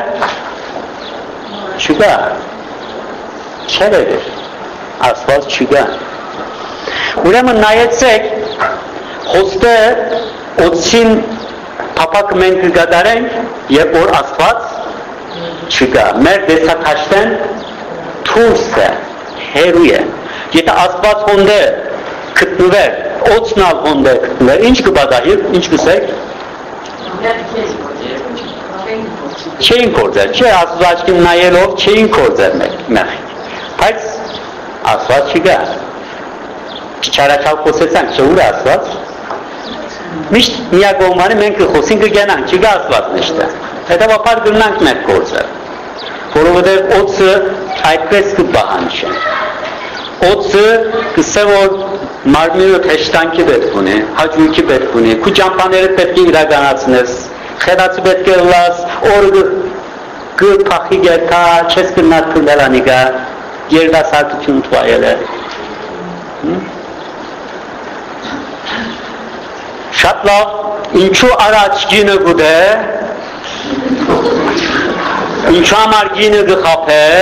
չկա չեր է աստված չկա ուրեմն նայեցեք հոստը օծին փապակ մենք կգադարենք եւ որ աստված չկա մեր դեսակաշտեն թուրս է հերու է եթե աստված հոնդե գտնվեր օծնալ հոնդե գտնվեր ինչ կբադահի ինչ կսեք չէին կործեր չէ աստված աչքին նայելով չէին կործեր մեկ բայց աստված չկա չարաչալ խոսեցանք չէ ուր աստված միշտ միագողմանի մենք կխոսին կգենանք չկա աստված մեջտեղ հետևաբար գնանք մեր գործը որովհետև օծը այդպես կբահանչի օծը կսե որ մարմինը հեշտանքի պետք ունի հաճույքի պետք ունի քու ճամփաները պետք է իրականացնես խելացի պետք է լաս օրը կփախի գերքա չես կնալ քլելանիկա երդասարտություն թվայել է շատ լավ ինչու առաջ գինը գուդե ինչու համար գինը գխապ է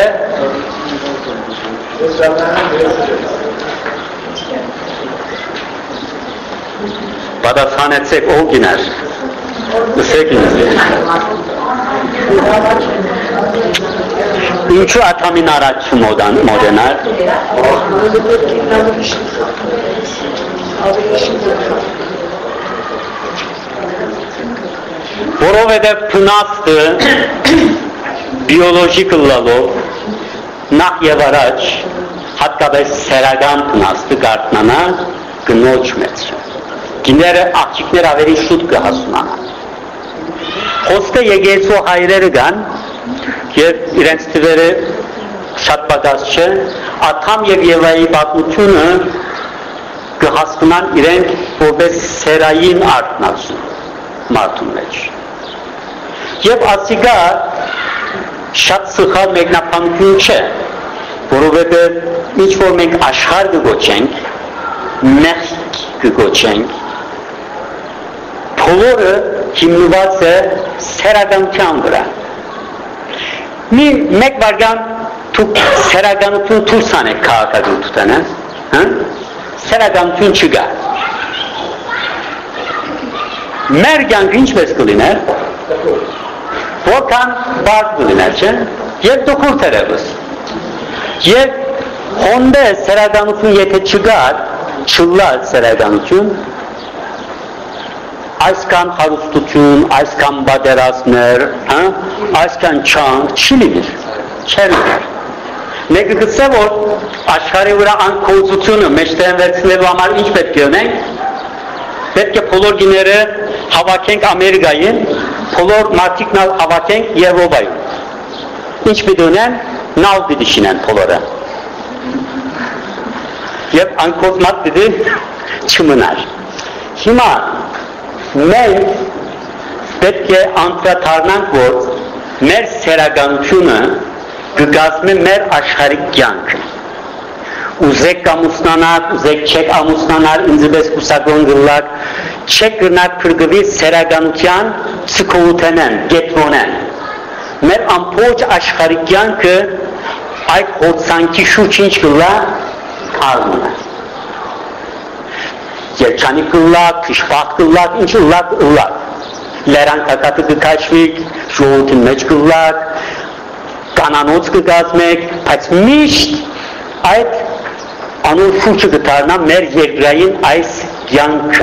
պատասխանեցեք ով գիներ ըսեք ինձ ինչու ատամին առաջ մոդենար որովհետև փնաստը բիոլոգիկ լալով նախ եւ առաջ հատկապես սերական փնաստը գարտնանա գնոջ մեջ գիները աղջիկներ ավելի շուտ կհասունանան խոսքը եկեղեցու հայրերը կան եւ իրենց թվերը շատ պակաս չէ Աթամ եւ Եվայի պատմությունը կհասունան իրենք որպես սերային արտնացում մարդու մեջ եւ ասիկա շատ սխալ մեկնաբանություն չէ որովհետեւ ինչ որ մենք աշխարհ կգոչենք մեղք կգոչենք բոլորը հիմնված է սերականության վրա մի մեկ վարյան դու սերականություն դուրս անեք քաղաքագործությունից հա սերականություն չկա մեր կյանքը ինչպես կլիներ որքան բարդ կլիներ չէ եւ դուքուր թերևս եւ հոնդե սերականություն եթե չգար չլալ սերականություն այսքան հարուստություն այսքան բادرազմներ հա այսքան չանք չի լիներ չեր լիներ մեկը գսե որ աշխարհի վրա անկոծությունը մեջտեղ վերցնելու համար ինչ պետք է ունենք պետք է բոլոր գիները հավաքենք Ամերիկային բոլոր մարդիկ հավաքենք Եվրոպայում ինչ պիտի ունեն նավ պիտի շինեն բոլորը եւ անկոծ մարդ պիտի չմնար հիմա մենք պետք է անդրադառնանք որ մեր սերականությունը կգազմի մեր աշխարհիկ կյանքը ուզեք ամուսնանալ ուզեք չեք ամուսնանալ ինձպես կուսակոն գլակ չեք գնալ փրկվի սերականության ցկուտենեն գետվոնեն մեր ամբողջ աշխարհիկ կյանքը այդ հոցանքի շուտ ինչ գլա karnına. Yerçani kıllak, kışbak kıllak, inç ıllak ıllak. Leran kakatı kıkaçvik, joğutun meç kıllak, kananoç kıkazmek, paçmışt, ait anul furçu gıtarına mer yegrayın ays yankı.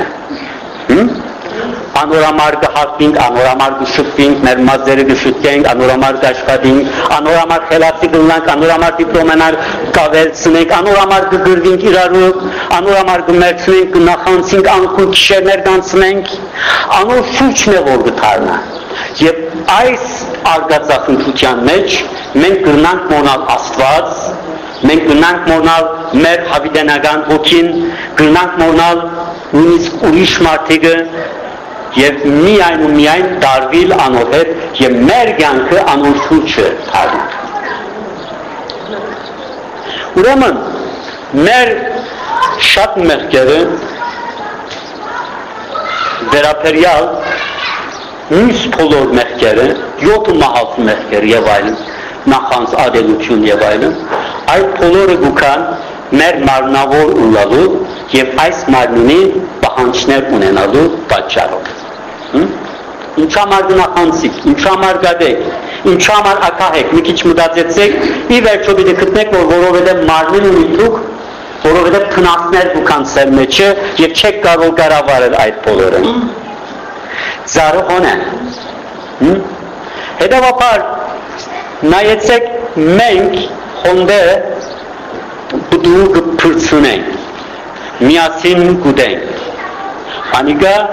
Anoramargı hakbing, anoramargı şutbing, mermazları gışutbing, anoramargı aşkading, anoramargı helası kılnak, anoramargı diplomenar kavelsink, anoramargı gırding iraruk, anoramargı mertsink, nahansink, ankul kişerler gansink, anor furçme volgıtarına. Yep ays argazakın tutyan meç, men kırnank monal astvaz, men kırnank monal mer havidenagan hokin, kırnank monal unis uriş martege, yev miyayn miyayn darvil anohet ye mergankı anonsulçı tarih. Uramın mer şat mehkeri veraperyal müs polor mehkeri yotu mahaltı mehkeri yevaylın nahans adeluçun yevaylın ay polor gukan mer marnavor ulalu yev ays marnini bahançner unenalu bacaro. İnçamar gınahansik, inçamar gadek, inçamar akahek, mikiç mudat etsek, i verço bide kıtnek vor vorovede marnin unituk, vorovede pınasner bu kansermeçi, yev çek garol gara varır ait polorun. Zarı hone. Hede vapar, na yetsek menk, honde, budu gıpırsınen, miyasin guden. Aniga,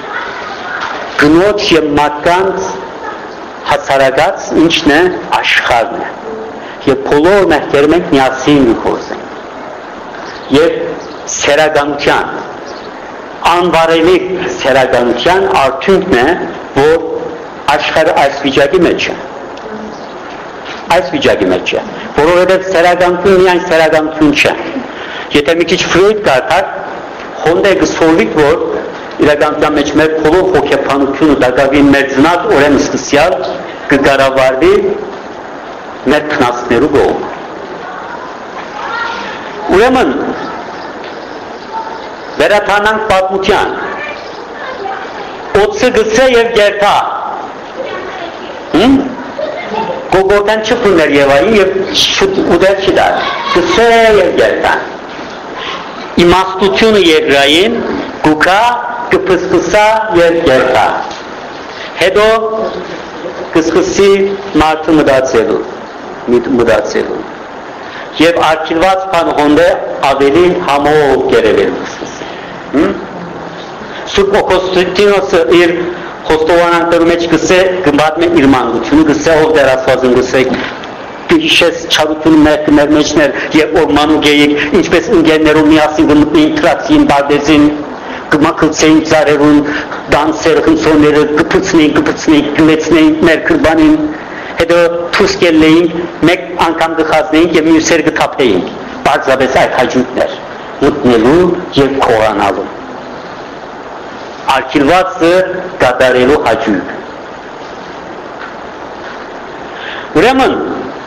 gnoç ye makant hasaragat inçne aşkarne. Ye polo mehtermek niyasin yukorzen. Ye seraganutyan. Anvarelik seraganutyan artünkne bu aşkarı aysvicagi meçe. Aysvicagi meçe. Borovede seraganutun niyan seragantunça. Yetemik hiç Freud kartar. Honda gısolvik vor. İlagantan meçmer polo hoke panukunu dagavin merzinat oren ıstısyal gıgara vardı met knasneru go. Uleman veratanan patmutyan otsı gısa yev gerta gogotan çıpınlar yevayı yev şut uder çidar gısa yev gerta imastutyunu yevrayın guka kıpıskısa yer gerta. Hedo kıskısı martı mıdat selu. Mıdat selu. Yev arkilvat panhonde aveli hamo gereverim kıskısı. Suk okostutinos ir hostovanan terumeç kıse gımbatme irman gıçını kıse ol derasvazın kıse işes çarutun mermeçner ye ormanu geyik inçbes ingenler o miyasin gımıtlı intraksiyin bardezin gımakıl seyin zarerun danserhın sonları gıpıtsneyin gıpıtsneyin gıletsneyin merkırbanin hedo tuskelleyin mek ankam gıkhazneyin ye müser gıtapeyin barza besay hacütler mutnelu ye koranalı arkilvatsı gadarelu hacüt ureman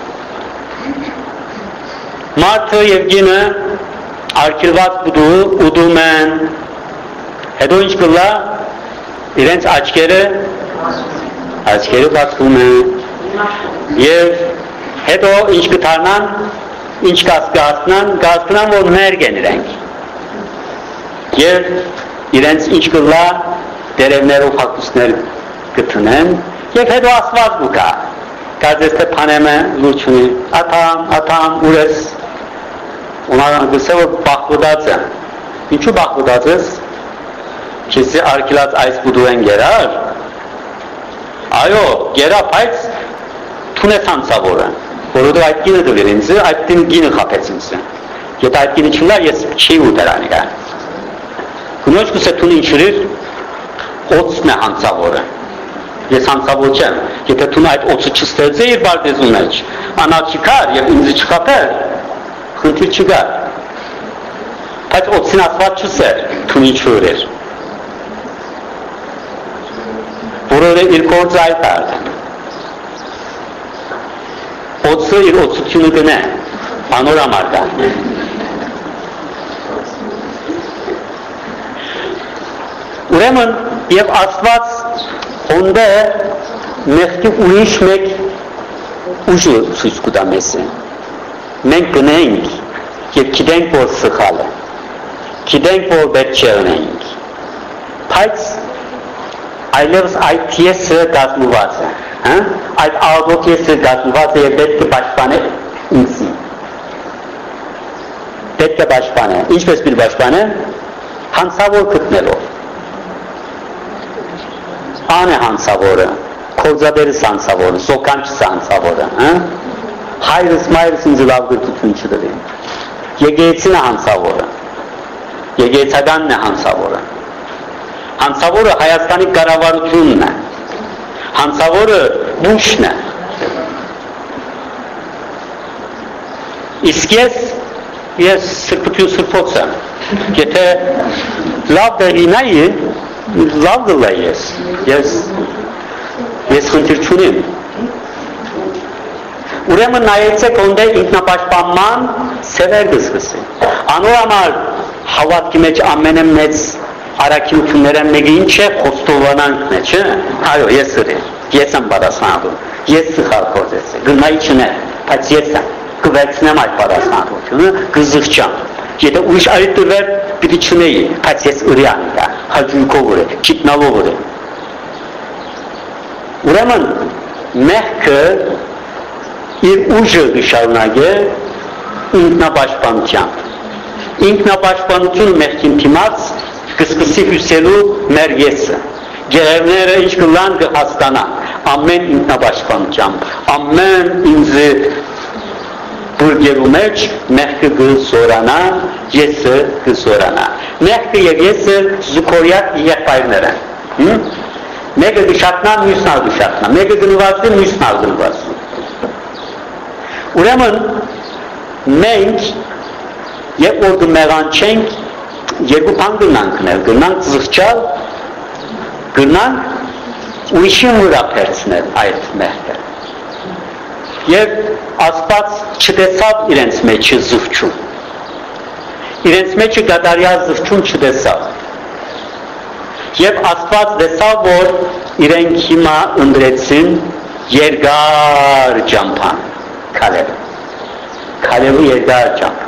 Martı yevgine arkilvat budu udumen hedo inç kılla irenç açkeri açkeri baksumen yev hedo inç kıtarnan inç gaskasnan gaskınan vol mergeni renk yev irenç inç kılla derevner o hakusner gıtınen yev hedo asvaz buka gazete paneme luçuni atam atam ures ona gısa o baklıdacı inçu baklıdacız kesi arkilat ays buduen gerar ayo gera payt tunesan savora Orada ayet yine de verinzi ayetin yine kapetsinsi yet ayet yine çınlar yes şey uterani ga kunoç kısa tun inçirir ots ne han savora yes han savoçem yet tun ayet otsu çıstel zehir bardezunaj ana çıkar ya inzi çıkaper hıntir çıkar payt otsin asfat çıser tun inçirir Burada ilk orta ayet vardı. Otsu il otsu tünü gene panoramarda. Ուրեմն եւ Աստված onda մեղքի ուրիշ մեկ ուժը ցույց կտա մեզ։ Մենք գնենք եւ գիտենք որ սխալ է։ Գիտենք որ պետք չէ ունենք։ Բայց այլևս այդ եսը գազմված է, հա? Այդ աղոտ եսը գազմված է եւ պետք է պաշտպանել ինձ։ Պետք է պաշտպանել։ Ինչպես պիտի պաշտպանել։ Հանցավոր գտնելով։ Անը հանցավորը, կորձադերս հանցավորը, սոկանչս հանցավորը, հա? Հայրս մայրս ինձ լավ գրտություն չդրի։ Եկեղեցին է հանցավորը, եկեղեցականն է հանցավորը։ Հանցավորը Հայաստանի կառավարությունն է, հանցավորը Բուշն է։ Իսկ ես, ես սրբություն սրբոց եմ, եթե լավ դեղինայի, լավ դլա ես, ես, ես խնդիր չունիմ։ Ուրեմն նայեցեք ոնդե ինքնապաշտպանման սևեր գսկսի։ Անոր համար հավատքի մեջ ամենը մեծ արաքինությունները մեկը ինչ է խոստովանանքն է, չէ՞։ Այո, ես սրի, ես եմ պատասխանատու, ես սխալ գործեցի, գնայի չնե, բայց ես եմ, կվերցնեմ այդ պատասխանատվությունը, կզղջամ։ Եթե ուրիշ այլ տվեր պիտի չնեի, բայց ես ուրյան դա, հաջույքով ուր է, չիտնալով ուր է։ Ուրեմն մեղքը իր ուժը գշարունակ է ինքնապաշտպանությամբ։ Ինքնապաշտպանությունը մեղքին դիմաց կսկսի հյուսելու մեր եսը։ Գեղերները ինչ կլան կհաստանա, ամեն ինքնապաշտպանությամբ, ամեն ինձ բուրգերու մեջ մեղքը գզորանա, եսը գզորանա։ Մեղքը և եսը զուքորյակ եղբայրներ են։ Մեկը գշատնա, մյուսն ալ գշատնա, մեկը գնվածի, մյուսն ալ գնվածի։ Ուրեմն մենք երբ որ կմեղանչենք, երկու բան գնանք նել, գնանք զղջալ, գնանք ուրիշին վրա փերցնել այդ մեղքը։ Եվ Աստված չտեսավ իրենց մեջը զղջում, իրենց մեջը գադարյալ զղջում չտեսավ։ Եվ Աստված տեսավ, որ իրենք հիմա ընդրեցին երկար ճամփան, Քալեբը, Քալեբը երկար ճամփան։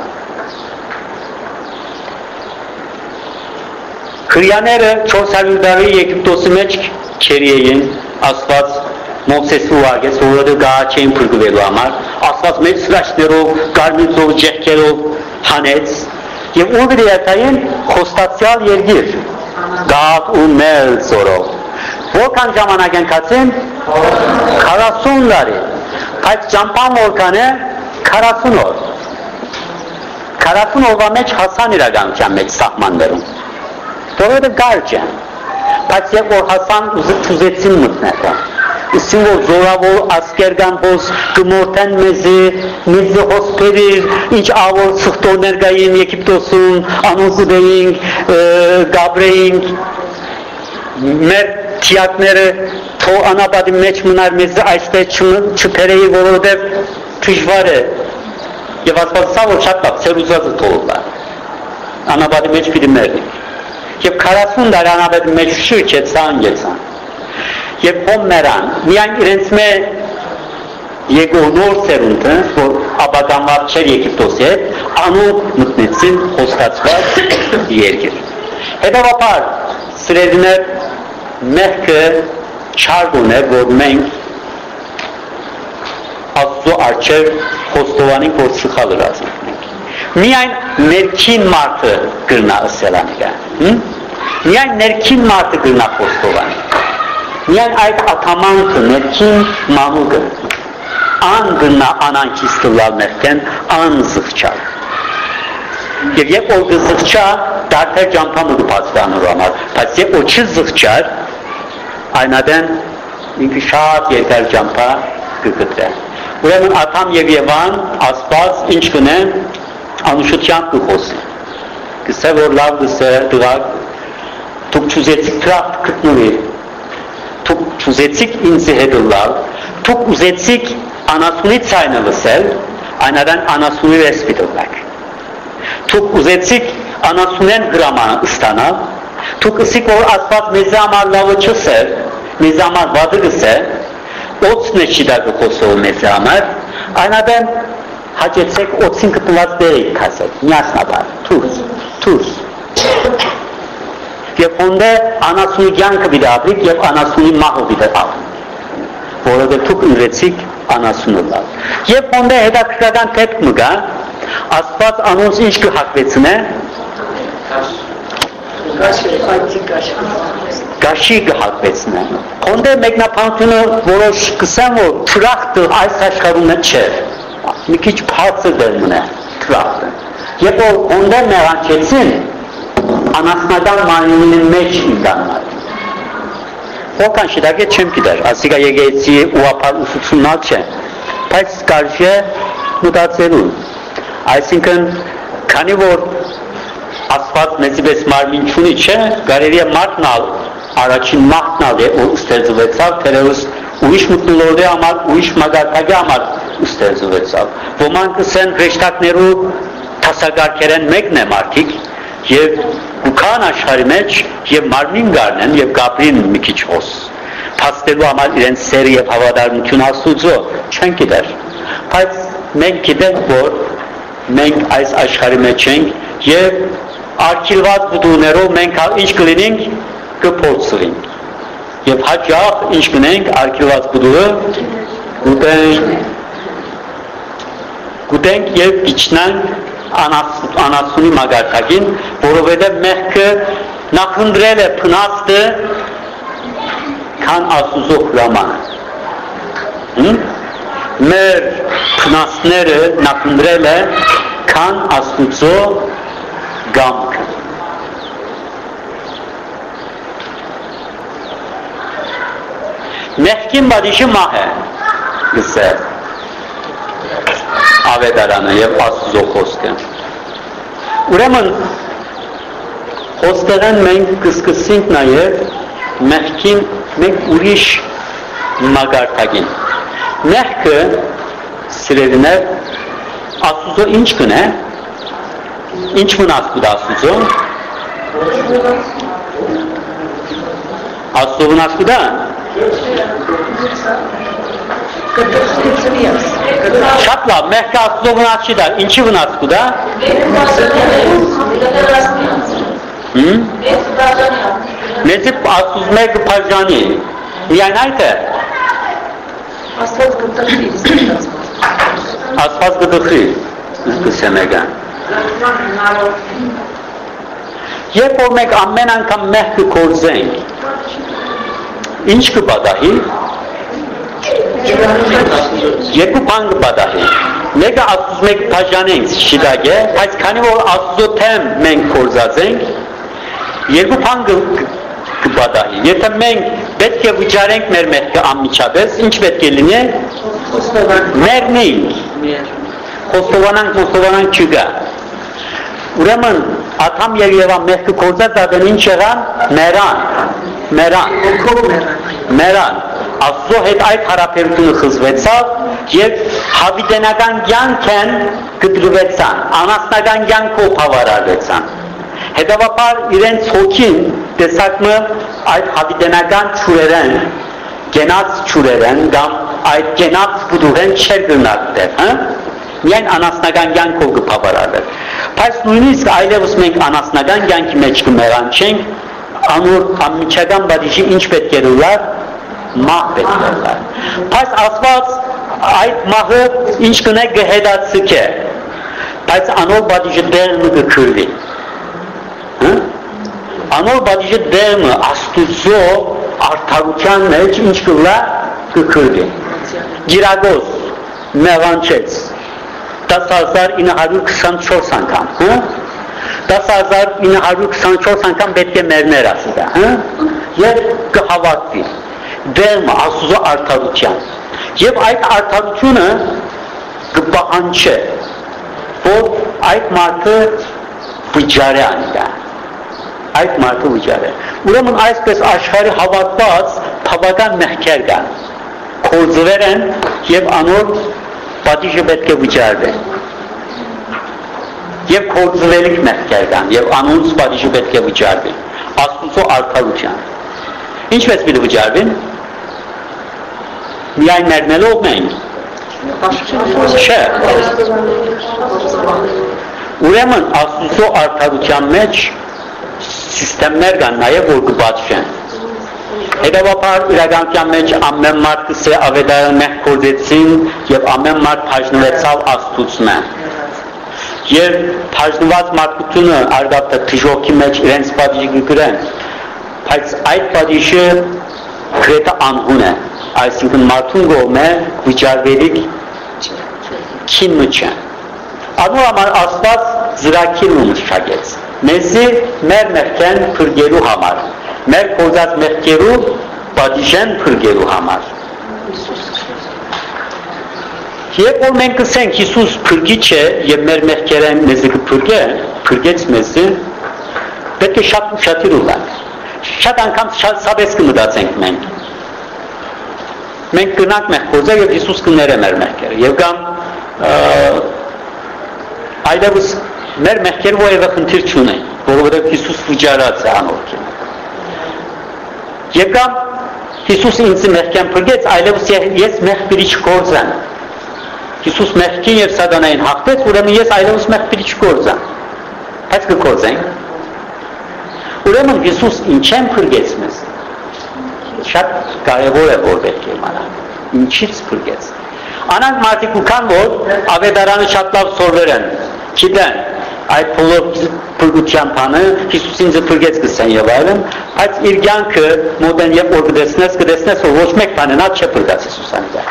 Քրիաները չորս հարյուր տարի Եգիպտոսի մեջ քերի էին, Աստված Մովսեսու ագեց, որը գահ չէին փրկվելու համար, Աստված մեծ սրաշներով, կարմիր ջեղքերով հանեց, եւ ուր երթային խոստացյալ երկիր, գահ ու մեր զորով։ Որքան ժամանակ ընկածին, քառասուն տարի, բայց ճամփան որքան է, քառասուն օր։ քառասուն օրվա մեջ հասան իրականության մեջ սահմաններում, որը կարճ է, բայց երբ որ հասան ուզեցին մտնել։ Իսկ որ զորավոր ասկեր կան, որ կմորթեն մեզի, մեզի հոսպերիր, ինչ ավոր սխտորներ կային Եգիպտոսում, անոնք ուդեինք, գաբրեինք, մեր թիակները թո անապատի մեջ մնար մեզի այստեղ չպերեի, որովհետև թժվար է, և ասվածսա, որ շատ լավ, ծերուզածը թողլա, անապատի մեջ պիտի մերնի, և քառասուն դար անապատի մեջ շրջեցան, գեցան, և հոմ մերան, միայն իրենց մե եկող նոր սերունդը, որ ապականված չէր Եգիպտոսի հետ, անոնք մտնեցին խոստացված երկիր։ Հետևաբար, սիրելիներ, մեղքը չար ուներ, որ մենք Աստծո առջև խոստովանենք, որ սխալ ըրացինք մենք։ Միայն ներքին մարդը կրնա ըսել անիկա։ Միայն ներքին մարդը կրնա խոստովանենք։ Միայն այդ ատամանքը, ներքին մանուկը, ան գնա անանքից տվալ մեղքեն, ան զղջալ։ Եվ երբ որ կզղջա, դարբեր ճամփամը կբացվի անոր համար, բայց երբ որ չզղջար, այնադեն ինքը շատ երկար ճամփա կգտնի։ Ուրեմն Ադամ եւ Եվան Աստված ինչ կնեն, անուշությամբ կխոսի։ Կսե որ լավ կսե դրակ, դուք չուզեցիք դրակ գտնվի։ Դուք ուզեցիք ինձ հետ լալ, դուք ուզեցիք անասունի ցայնը լսել, այնադան անասունի ռեսպիտոլակ։ Դուք ուզեցիք անասունեն գրամանը ստանալ, Tuk ısık ol asfalt mezamar lavıçı ser, mezamar vadır ise, ot neşidagı kosoğu mezamar, aynadan hac etsek otsin kıpılat derek kaset, nyasna var, tuz, tuz. Yaponda anasını yankı bir abrik, yap anasını mahı bir abrik. Bu arada tuk üretsik anasınılar. Yaponda hedakıradan tepkmıga, asfalt anons inşkı hakvetsine, gaşi hakvetsine. Konda megna pantını voroş kısam o tıraktı ay saçlarına çer. Mikiç patsı dermine tıraktı. Yap o onda merak etsin, anasnadan maninin meç imdanlar. Okan şidage çem gider. Asiga yegeci uapar usutsunlar çe. Pais karşıya mutatselun. Aysinkın kanivor asfalt mesibes marminçun içe galeriye martnal araçın martnal diye o üsterzuvetsal terörist uiş mutluluğu ama uiş magatagi ama üsterzuvetsal. Voman kısen reştak neru tasagar keren megne martik yev ukan aşharimeç yev marmin garnen yev gabrin mikiç os. Pastelu amal iren seri yev havadar mükün asuzo çenk gider. Pais menkide bor menk ais aşharimeçenk yev arkilvat budunero menkal inç klining gepolsling. Yev hacah inç klining arkilvat budu guden guden yev içnen anas anasuni magartagin borovede mehke nakındrele pınastı kan asuzo raman. Mer pınastnere nakındrele kan asuzo gamk. Mehkim badişi mahe ise avedaranı yev asuzo koske. Uremen hosteren men kıskısink nayev mehkim men uriş magartagin. Mehke sireviner asuzo inç güne inç münasbıda asuzo asuzo münasbıda şatla mehke asuzo münasbıda inçi münasbıda Nezip asuz meg pajani yani ayte Asfalt gıdıklı asfalt gıdıklı kısemegen ye pormek ammenan kam mehki korzenk inçkı badahi yeku pang badahi nega asuz meg pajanenk şidage payz kanivol asuzo tem men korzazenk yeku pang badahi yetem men betke vicarenk mermehke ammiçabes inç betkeline merneink Kostovanan Kostovanan çüga Uremen atam yeriyevan mehki korza zaten inçeran meran meran meran azzo het ay tarapertunu hızvetsal yev havidenagan yanken gıdrıvetsan anasnagan yanko pavararvetsan hedavapar iren sokin desak mı ay havidenagan çureren genat çureren gam ay genat buduren çergırnak der ha? Yani anasnagan yan kolgu pavararlar. Pars nuynisk aile vusmenk anasnagan yan kime çıkı merançenk anur ammiçagan badişi inç betkerurlar mahbetlerler. Pars asfalt ait mahı inç kine gehedat sıke. Pars anur badişi dermi gıkırli. Anur badişi dermi astuzo artaruçan meç inç kılla gıkırli. Giragoz merançets दस हजार इन हारू कसान छोर संकम हाँ दस हजार इन हारू कसान छोर संकम बेट के मरने रास्ता हाँ ये कहावत थी derm asuzo artaruçan ये ayet artaruçunu gıbahançe o ayet martı vicare anda ayet martı vicare uramın ayet pes aşharı havatbaz pavagan mehkergan korzu veren yev anor Badişi betke vicarde. Yev korzuvelik mehkergan, yev anons badişi betke vicarde. Աստուծո արդարության։ Ինչպես պիտի վճարվին։ Միայն ներնելով մենք։ Չէ։ Ուրեմն Աստուծո արդարության մեջ սիստեմներ կան նաև որ կբացվեն։ Հետևաբար իրականության մեջ ամեն մարդ կսե ավետարան մեղ կործեցին և ամեն մարդ բաժնվեցավ Աստուծմե։ Եվ բաժնված մարդկությունը արգավտը թժոքի մեջ իրենց պատիժի կգրեն, բայց այդ պատիժը գրետը անհուն է, այսինքն մարդուն գոմ է վիճարվերիկ քինմը չեն։ Անու համար Աստված զրակին ու մշակեց, մեզի մեր մեղքեն փրկելու համար, մեր կոզած մեղքերու պատիժեն փրկելու համար։ Երբ որ մենք կսենք Հիսուս փրկիչ է և մեր մեղքերեն մեզի կփրկե, փրկեց մեզի, պետք է շատ ուշադիր ուղանք։ Շատ անգամ սաբես կմտածենք մենք։ Մենք կնանք մեղք կոզել և Հիսուս կները մեր մեղքերը։ Եվ կամ այլևս մեր մեղքերը որևէ խնդիր չունեն, որովհետև Հիսուս վճարած է անորքին։ Եվ կամ Հիսուս ինձ մեղքեն փրկեց, այլևս ես մեղք պիտի չգործեմ։ Հիսուս մեղքին և սատանային հաղթեց, ուրեմն ես այլևս մեղք պիտի չգործեմ։ Բայց կգործենք։ Ուրեմն Հիսուս ինչ են փրկեց մեզ։ Շատ կարևոր է որ պետք է իմանանք։ Ինչից փրկեց։ Անանք մարդիկ ու կան, որ ավետարանը շատ լավ սորվեր են, գիտեն, այդ բոլոր փրկության բանը Հիսուս ինձ փրկեց կսեն եւ այլն, բայց իր կյանքը մոտ են երբ որ կտեսնես, կտեսնես որ ոչ մեկ բան նա չփրկած Հիսուս անձը։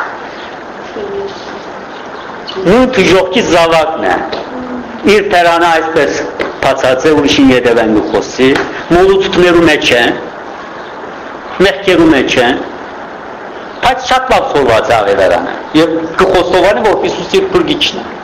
Նույն թժողքի զավակն է, իր պերանը այսպես բացած է, ուրիշին ետևեն գխոսի, մոլուցուտներու մեջ է, մեղքերու մեջ է, բայց շատ լավ սորված է ավետարանը, և գխոսովանը, որ Հիսուս իր փրկիչն է։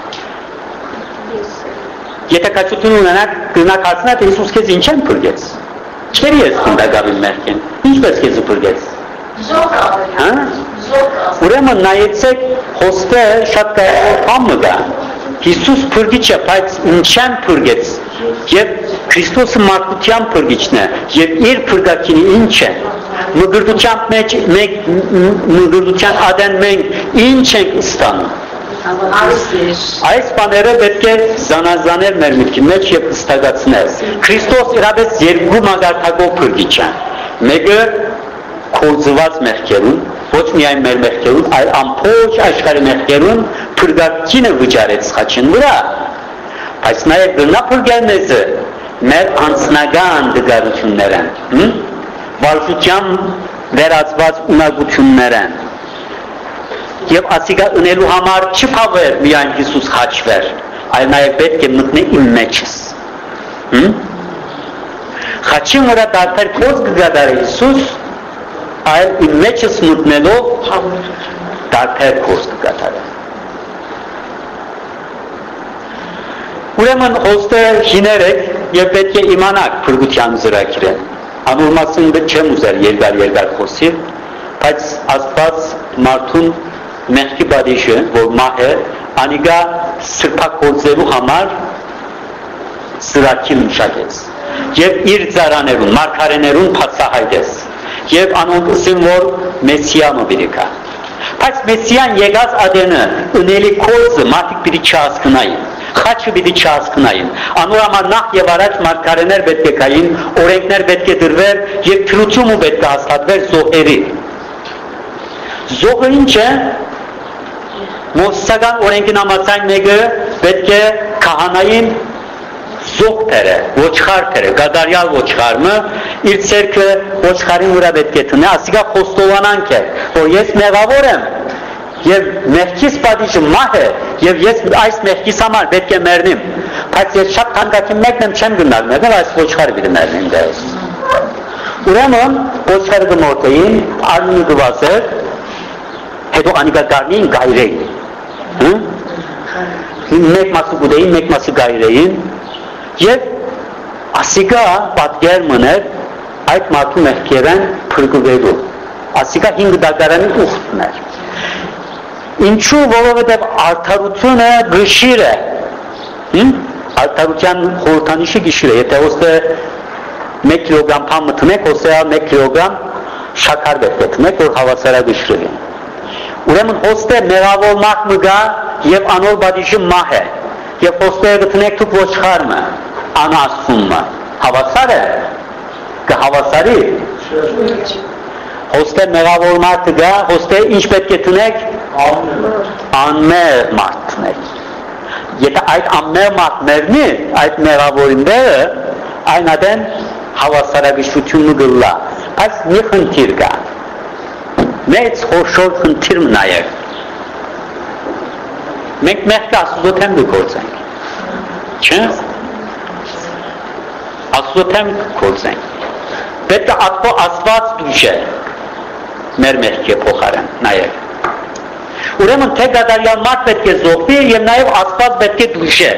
Եթե կացություն ունենակ, գնակ հարցնա, թե Հիսուս քեզ ինչ են փրկեց։ Չերի ես խնդագավին մեղքին, ինչպես քեզ փրկեց։ Հա? Ուրեմն նայեցեք հոստը շատ կարևոր բան կա։ Հիսուս փրկիչ է, բայց ինչ են փրկեց։ Եվ Քրիստոսը մարդկության փրկիչն է, եւ իր փրկակինը ինչ է։ Մգրտության մեջ մենք մգրտության ադեն մենք ինչ ենք ստանում։ Այս բաները պետք է զանազանել մեր մտքի մեջ և հստակացնել։ Քրիստոս իրապես երկու մագարտակով փրկիչ է։ Մեկը կորձված մեղքերուն, ոչ միայն մեր մեղքերուն, այլ ամբողջ աշխարհի մեղքերուն փրկակինը վճարեց խաչին վրա։ Բայց նաև գնա փրկել մեզ մեր անձնական դգարություններն, վարժության վերածված ունակություններն։ Եվ ասիկա ընելու համար չփավեր միայն Հիսուս խաչվեր, այլ նաև պետք է մտնի իմ մեջս։ Խաչին վրա դարձել փոս կգադարի Հիսուս, այլ իմ մեջս մտնելով դարձել փոս կգադարի։ Ուրեմն հոստը հիներեք և պետք է իմանաք փրկության ծրագիրը։ Անոր մասին չեմ ուզել երկար երկար խոսել, բայց Աստված մարդուն մեղքի պատիժը, որ մահ է, անիկա սրբակոծելու համար ծրագիր մշակեց եւ իր ծառաներուն, մարգարեներուն բացահայտեց եւ անոնք ասին որ Մեսիան ովիրիկա։ Բայց Մեսիան եկած ադենը ունելի կոծը մարդիկ պիտի չհասկնային, խաչը պիտի չհասկնային։ Անոր համար նախ եւ առաջ մարգարեներ պետք է կային, օրենքներ պետք է դրվեր եւ թրությունը պետք է հաստատվեր զոհերի։ Զոհը ինչ է։ Մովսեսական օրենքին համաձայն մեկը պետք է քահանային զոհ բերե, ոչխար բերե, գադարյալ ոչխարը իր ցերքը ոչխարին վրա պետք է տնի, ասիկա խոստովանանք է, որ ես մեղավոր եմ եւ մեղքիս պատիժը մահ է եւ ես այս մեղքիս համար պետք է մեռնեմ, բայց ես շատ թանկագին մեկն եմ չեմ գնալ մեղնել, այս ոչխարը պիտի մեռնեմ դες։ Ուրեմն ոչխարը գմորտեին, արմունի գվազեր, հետո անիկա գարնին գայրեին։ Մեկ մասը գուդեին, մեկ մասը գայրեին և ասիկա պատգեր մներ այդ մարդու մեղքերեն փրկվելու։ Ասիկա հինգ դագարանի ուխտն էր։ Ինչու, որովհետև արդարությունը գշիր է։ Արդարության խորհրդանիշը գշիր է, եթե ոստը մեկ կիլոգրամ փամ մտնեք, հոսեա մեկ կիլոգրամ շաքար պետք է տնեք, որ հավասարակշռի։ Ուրեմն հոստե մեղավոր մարդ մը գա եւ անոր բադիժը մահ է։ Եվ հոստե գտնեք դուք ոչխարը, անաստումը, հավասար է, կհավասարի։ Հոստե մեղավոր մարդը գա, հոստե ինչ պետք է տնեք, անմեղ մարդ տնեք։ Եթե այդ անմեղ մարդ մերնի, այդ մեղավորին դերը, այն ադեն հավասարակշռությունը գլա, այս մի խնդիր կա, մեծ խոշոր խնդիր մնայեք, մենք մեղքը Աստծոթեմ կգործենք, չէ՞, Աստծոթեմ կգործենք, պետք է ատկո Աստված դուժե, մեր մեղքի փոխարեն, նայեք, ուրեմն թե գադարյալ մարդ պետք է զոհվի եւ նաեւ Աստված պետք է դուժե։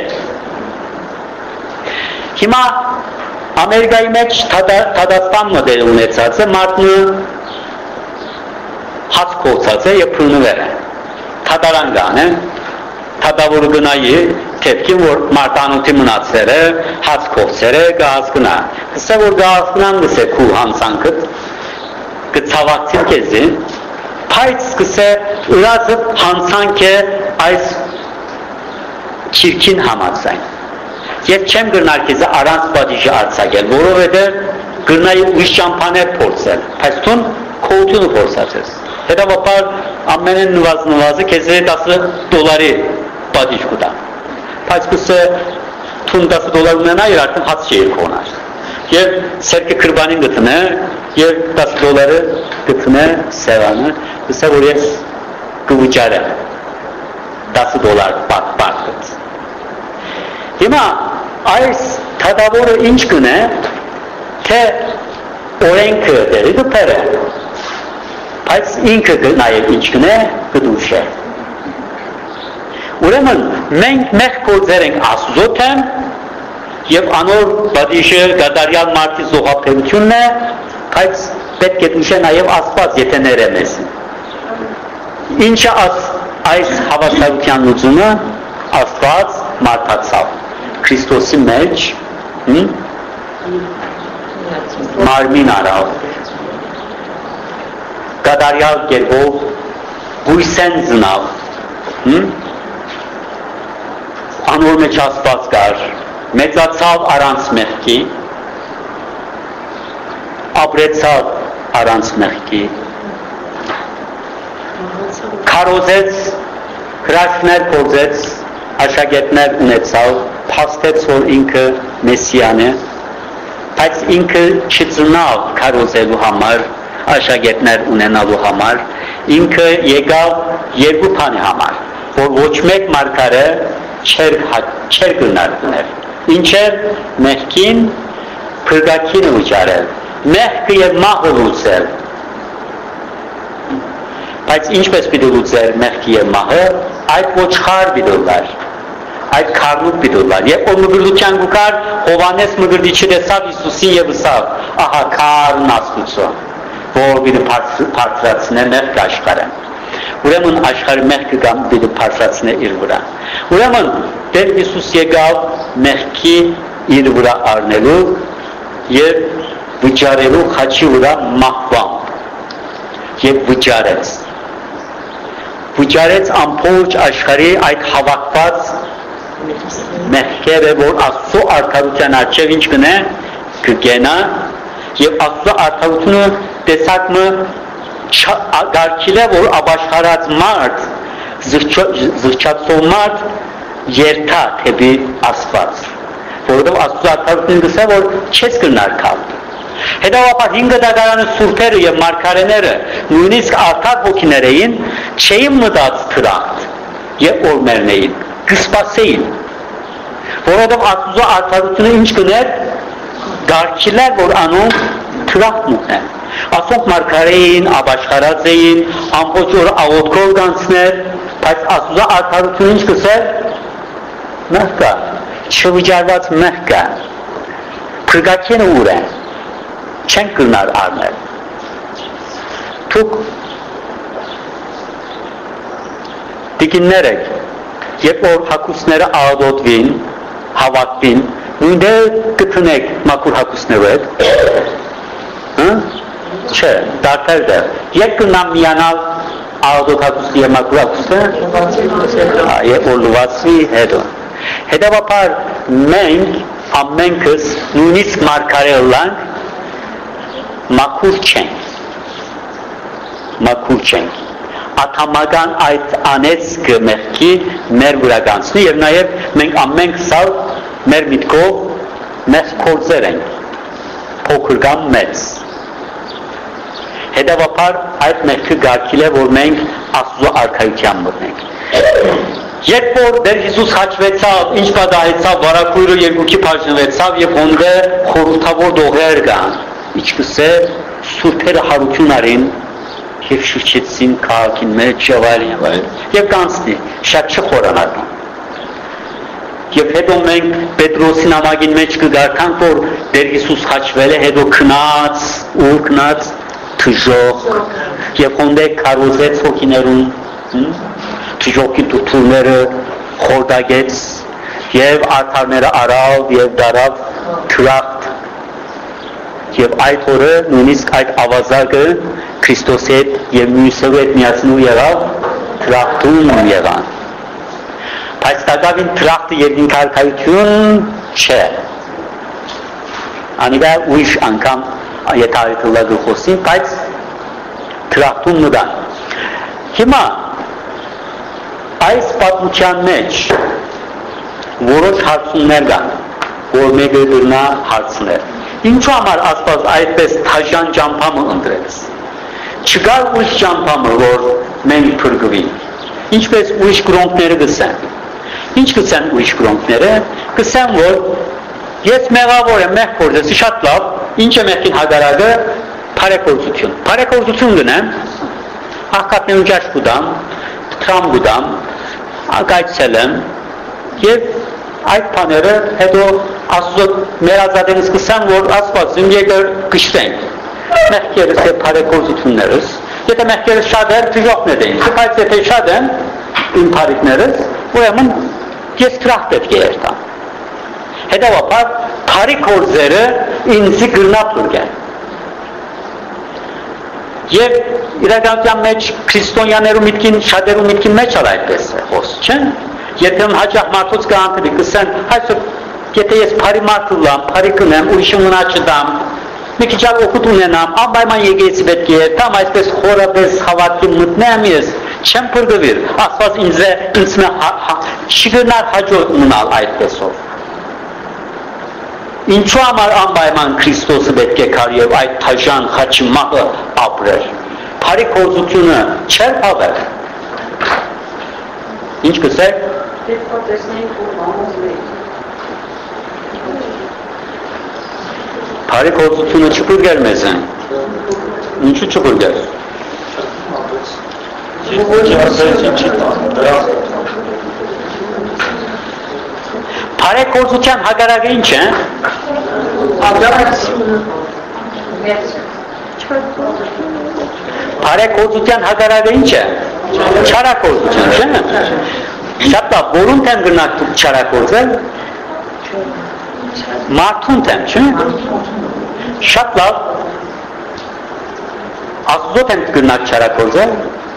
Հիմա Ամերիկայի մեջ Թադաստան մոդել ունեցած է, մարդը հաց կողցած է և պրունուվեր է, թադարան գան է, թադավորը գնայի թեպքին, որ մարդանութի մնացեր է, հաց կողցեր է, գահաց գնա, կսե որ գահաց գնան գսե կու հանցանքըտ, կցավակցին կեզին, պայց կսե ուրածը հանցանք է այս չիրքին համացայն, և չեմ գրնար կեզը առանց բադիժը արձակել, որովհետև գրնայի ույս ճամփաներ փորձել, բայց տուն քողությունը փորձած ես, հետավապար ամենեն նվազ նվազը կեզը տասը դոլարի բադիժ կուտա, բայց կսե տուն տասը դոլար ունենա իր արդեն հաց չի երկոնար, և սերկը կրբանին գտնե, և տասը դոլարը գտնե սեղանը, կսե որ ես կվուճար եմ, տասը դոլար պարտկըց։ Հիմա այս թադավորը ինչ կնե, թե օրենքը դերի դպեր է, բայց ինքը նաև ինչ կնե, կդուշ է։ Ուրեմն մենք մեղ կործեր ենք Աստծոթեմ և անոր բադիժը գադարյալ մարդի զոհապերությունն է, բայց պետք է դուշ է նաև Աստված, եթե ներեմ ես։ Ինչը այս հավասարության լուծումը Աստված մարդացավ Քրիստոսի մեջ մարմին արավ, գադարյալ կերպով գույսեն զնավ, անոր մեջ Աստված կար, մեծացավ առանց մեղքի, ապրեցավ առանց մեղքի, քարոզեց, հրաշքներ փորձեց, աշակերտներ ունեցավ, փաստեց, որ ինքը Մեսիան է, բայց ինքը չծնավ քարոզելու համար, աշակերտներ ունենալու համար, ինքը եկավ երկու բանի համար, որ ոչ մեկ մարգարե չեր գնար գնել, ինչ էր մեղքին, փրկակին ուճարել, մեղքը և մահը լուծել, բայց ինչպես պիտի լուծեր մեղքի և մահը, այդ ոչխար պիտի լար, այդ քարնուկ պիտի լար, և որ մգրդության գուկար Հովանես մգրդի չտեսավ Իսուսին և ըսավ, ահա քարն Աստուծո, որ պիտի բարձրացնե մեղքը աշխարհեն, ուրեմն աշխարհի մեղքը կամ պիտի բարձրացնե իր վրա, ուրեմն Տեր Իսուս եկավ մեղքի իր վրա առնելու և վճարելու խաչի վրա մահվամբ և վճարեց վճարեց ամբողջ աշխարհի այդ հավաքված մեղքերը, որ Աստծո արդարության առջև ինչ կնե, կգենա և Աստծո արդարությունը տեսակը գարքիլ է, որ ապաշխարած մարդ, զղջացող մարդ երթա թեպի Աստված, որովհետև Աստծո արդարությունը գսե, որ չես կրնար քալ։ Հետևաբար հինգ դատարանը սուրբերը և մարգարեները, նույնիսկ արդար հոգիներ էին, չէին մտած թրախտ և օրմերն էին, կսպասեին, որովհետև Աստծո արդարությունը ինչ կներ, գարքիլեր, որ անում թրախտ մուտնեն։ Ասոնք մարգարե էին, ապաշխարած էին, ամբողջ օր աղոթքով կանցներ, բայց Աստծո արդարությունը ինչ կսեր, մեղ կա, չվճարված մեղ կա, փրկակին ուր է, չեն կրնար առնել։ Թուք տիկիններ եք, երբ որ հակուսները աղդոտվին, հավատվին, նույնը կտնեք մաքուր հագուստներով հետ, հա, չէ, դարձել դե, երբ կնամ միանալ աղոտ հագուստի և մաքուր հագուստը, և ոլուվածվի հետո, հետևաբար մենք ամենքս նույնիսկ մարգարելանք մաքուր չենք, մաքուր չենք, աթամական այդ անեցքը մեղքի մեր վրա կանցնի և նաև մենք ամենք սալ մեր միտքով մեծ փորձեր ենք, փոքր կամ մեծ։ Հետևաբար այդ մեղքը գարքիլ է, որ մենք Աստծո արքայության մտնենք։ Երբ որ Տեր Հիսուս հաճվեցավ, ինչ պատահեցավ, վարակույրը երկուքի բաժնվեցավ և հոնդը խորհրդավոր դողեր կան, իչքս է սուրբերը հարություն արին և շրջեցին քաղաքին մեջ և այլն և կանցնի, շատ չխորանական։ Եվ հետո մենք Պետրոսի նամակին մեջ կգարքանք, որ Տեր Հիսուս հաճվել է, հետո քնած, ուր քնած, թժող և հոնդե քարոզեց հոգիներուն, թժողքի դուրթուրները խորդագեց և արդարները արավ և դարավ թրախտ և այդ օրը նույնիսկ այդ ավազակը Քրիստոսի հետ և մյուսով հետ միացնու եղավ թրախտում եղան։ Բայց տակավին թրախտը երկինքարքայություն չէ։ Անիվա ույշ անգամ եթարիքլա գլխոսին, բայց թրախտում մդան։ Հիմա այս պատմության մեջ որոշ հարցումներ կան, որ մեկը դրնա հարցներ։ Ինչու համար Աստված այդպես թաժան ճամփամը ընտրեց։ Չկար ույս ճամփամը, որ մենք փրկվենք։ Ինչպես ույս կրոնքները գսեն։ Ինչ գսեն ույս կրոնքները։ Գսեն, որ ես մեղավոր եմ, մեղ գործեցի շատ լավ, ինչ է մեղքին հագարակը, բարեգործություն։ Բարեգործություն գնեմ, աղքատներուն ջաշ կուտամ, թրամ կուտամ, ակայցել եմ և այդ բաները հետո Աստծո մեր ազատենից կսան, որ Աստված իմ եկր կշտենք մեղքերս և բարեգործություններս, եթե մեղքերս շատ էր, թժողներ էին, բայց եթե շատ են իմ բարիքներս, ուրեմն ես թրախտ պետք է երթամ։ Հետևաբար բարեգործերը ինձի գրնա փրկեն։ Եվ իրականության մեջ քրիստոնյաներու միտքին, շատերու միտքին մեջ ալ այդպես է խոս, չէ՞։ Եթե հաճախ մարդուց կհանդիպի, կսեն, այսօր եթե ես բարի մարդու լամ, բարի կնեմ, ուրիշը մնա չտամ, մի քիչ ալ օգուտ ունենամ, անպայման եկեղեցի պետք է երթամ, այսպես խորապես հավատքի մտնեմ ես, չեմ փրկվիր, Աստված ինձ է, ինձ չգնար հաջորդ մնալ այդպեսով։ Ինչու համար անպայման Քրիստոսը պետք է կար և այդ թաժան խաչի մահը ապրեր։ Բարեգործությունը չէր հավեր։ Ինչ կսեք։ Բարեգործությունը չփրկեր մեզ են։ Ինչու չփրկեր։ Բարեգործության հակառակը ինչ է։ Բարեգործության հակառակը ինչ է։ Չարագործություն, չէ՞։ Շատ լավ, որուն թեմ գնաք դուք չարագործել։ Մարդուն թեմ, չէ՞։ Շատ լավ, Աստծո թեմ գնաք չարագործել։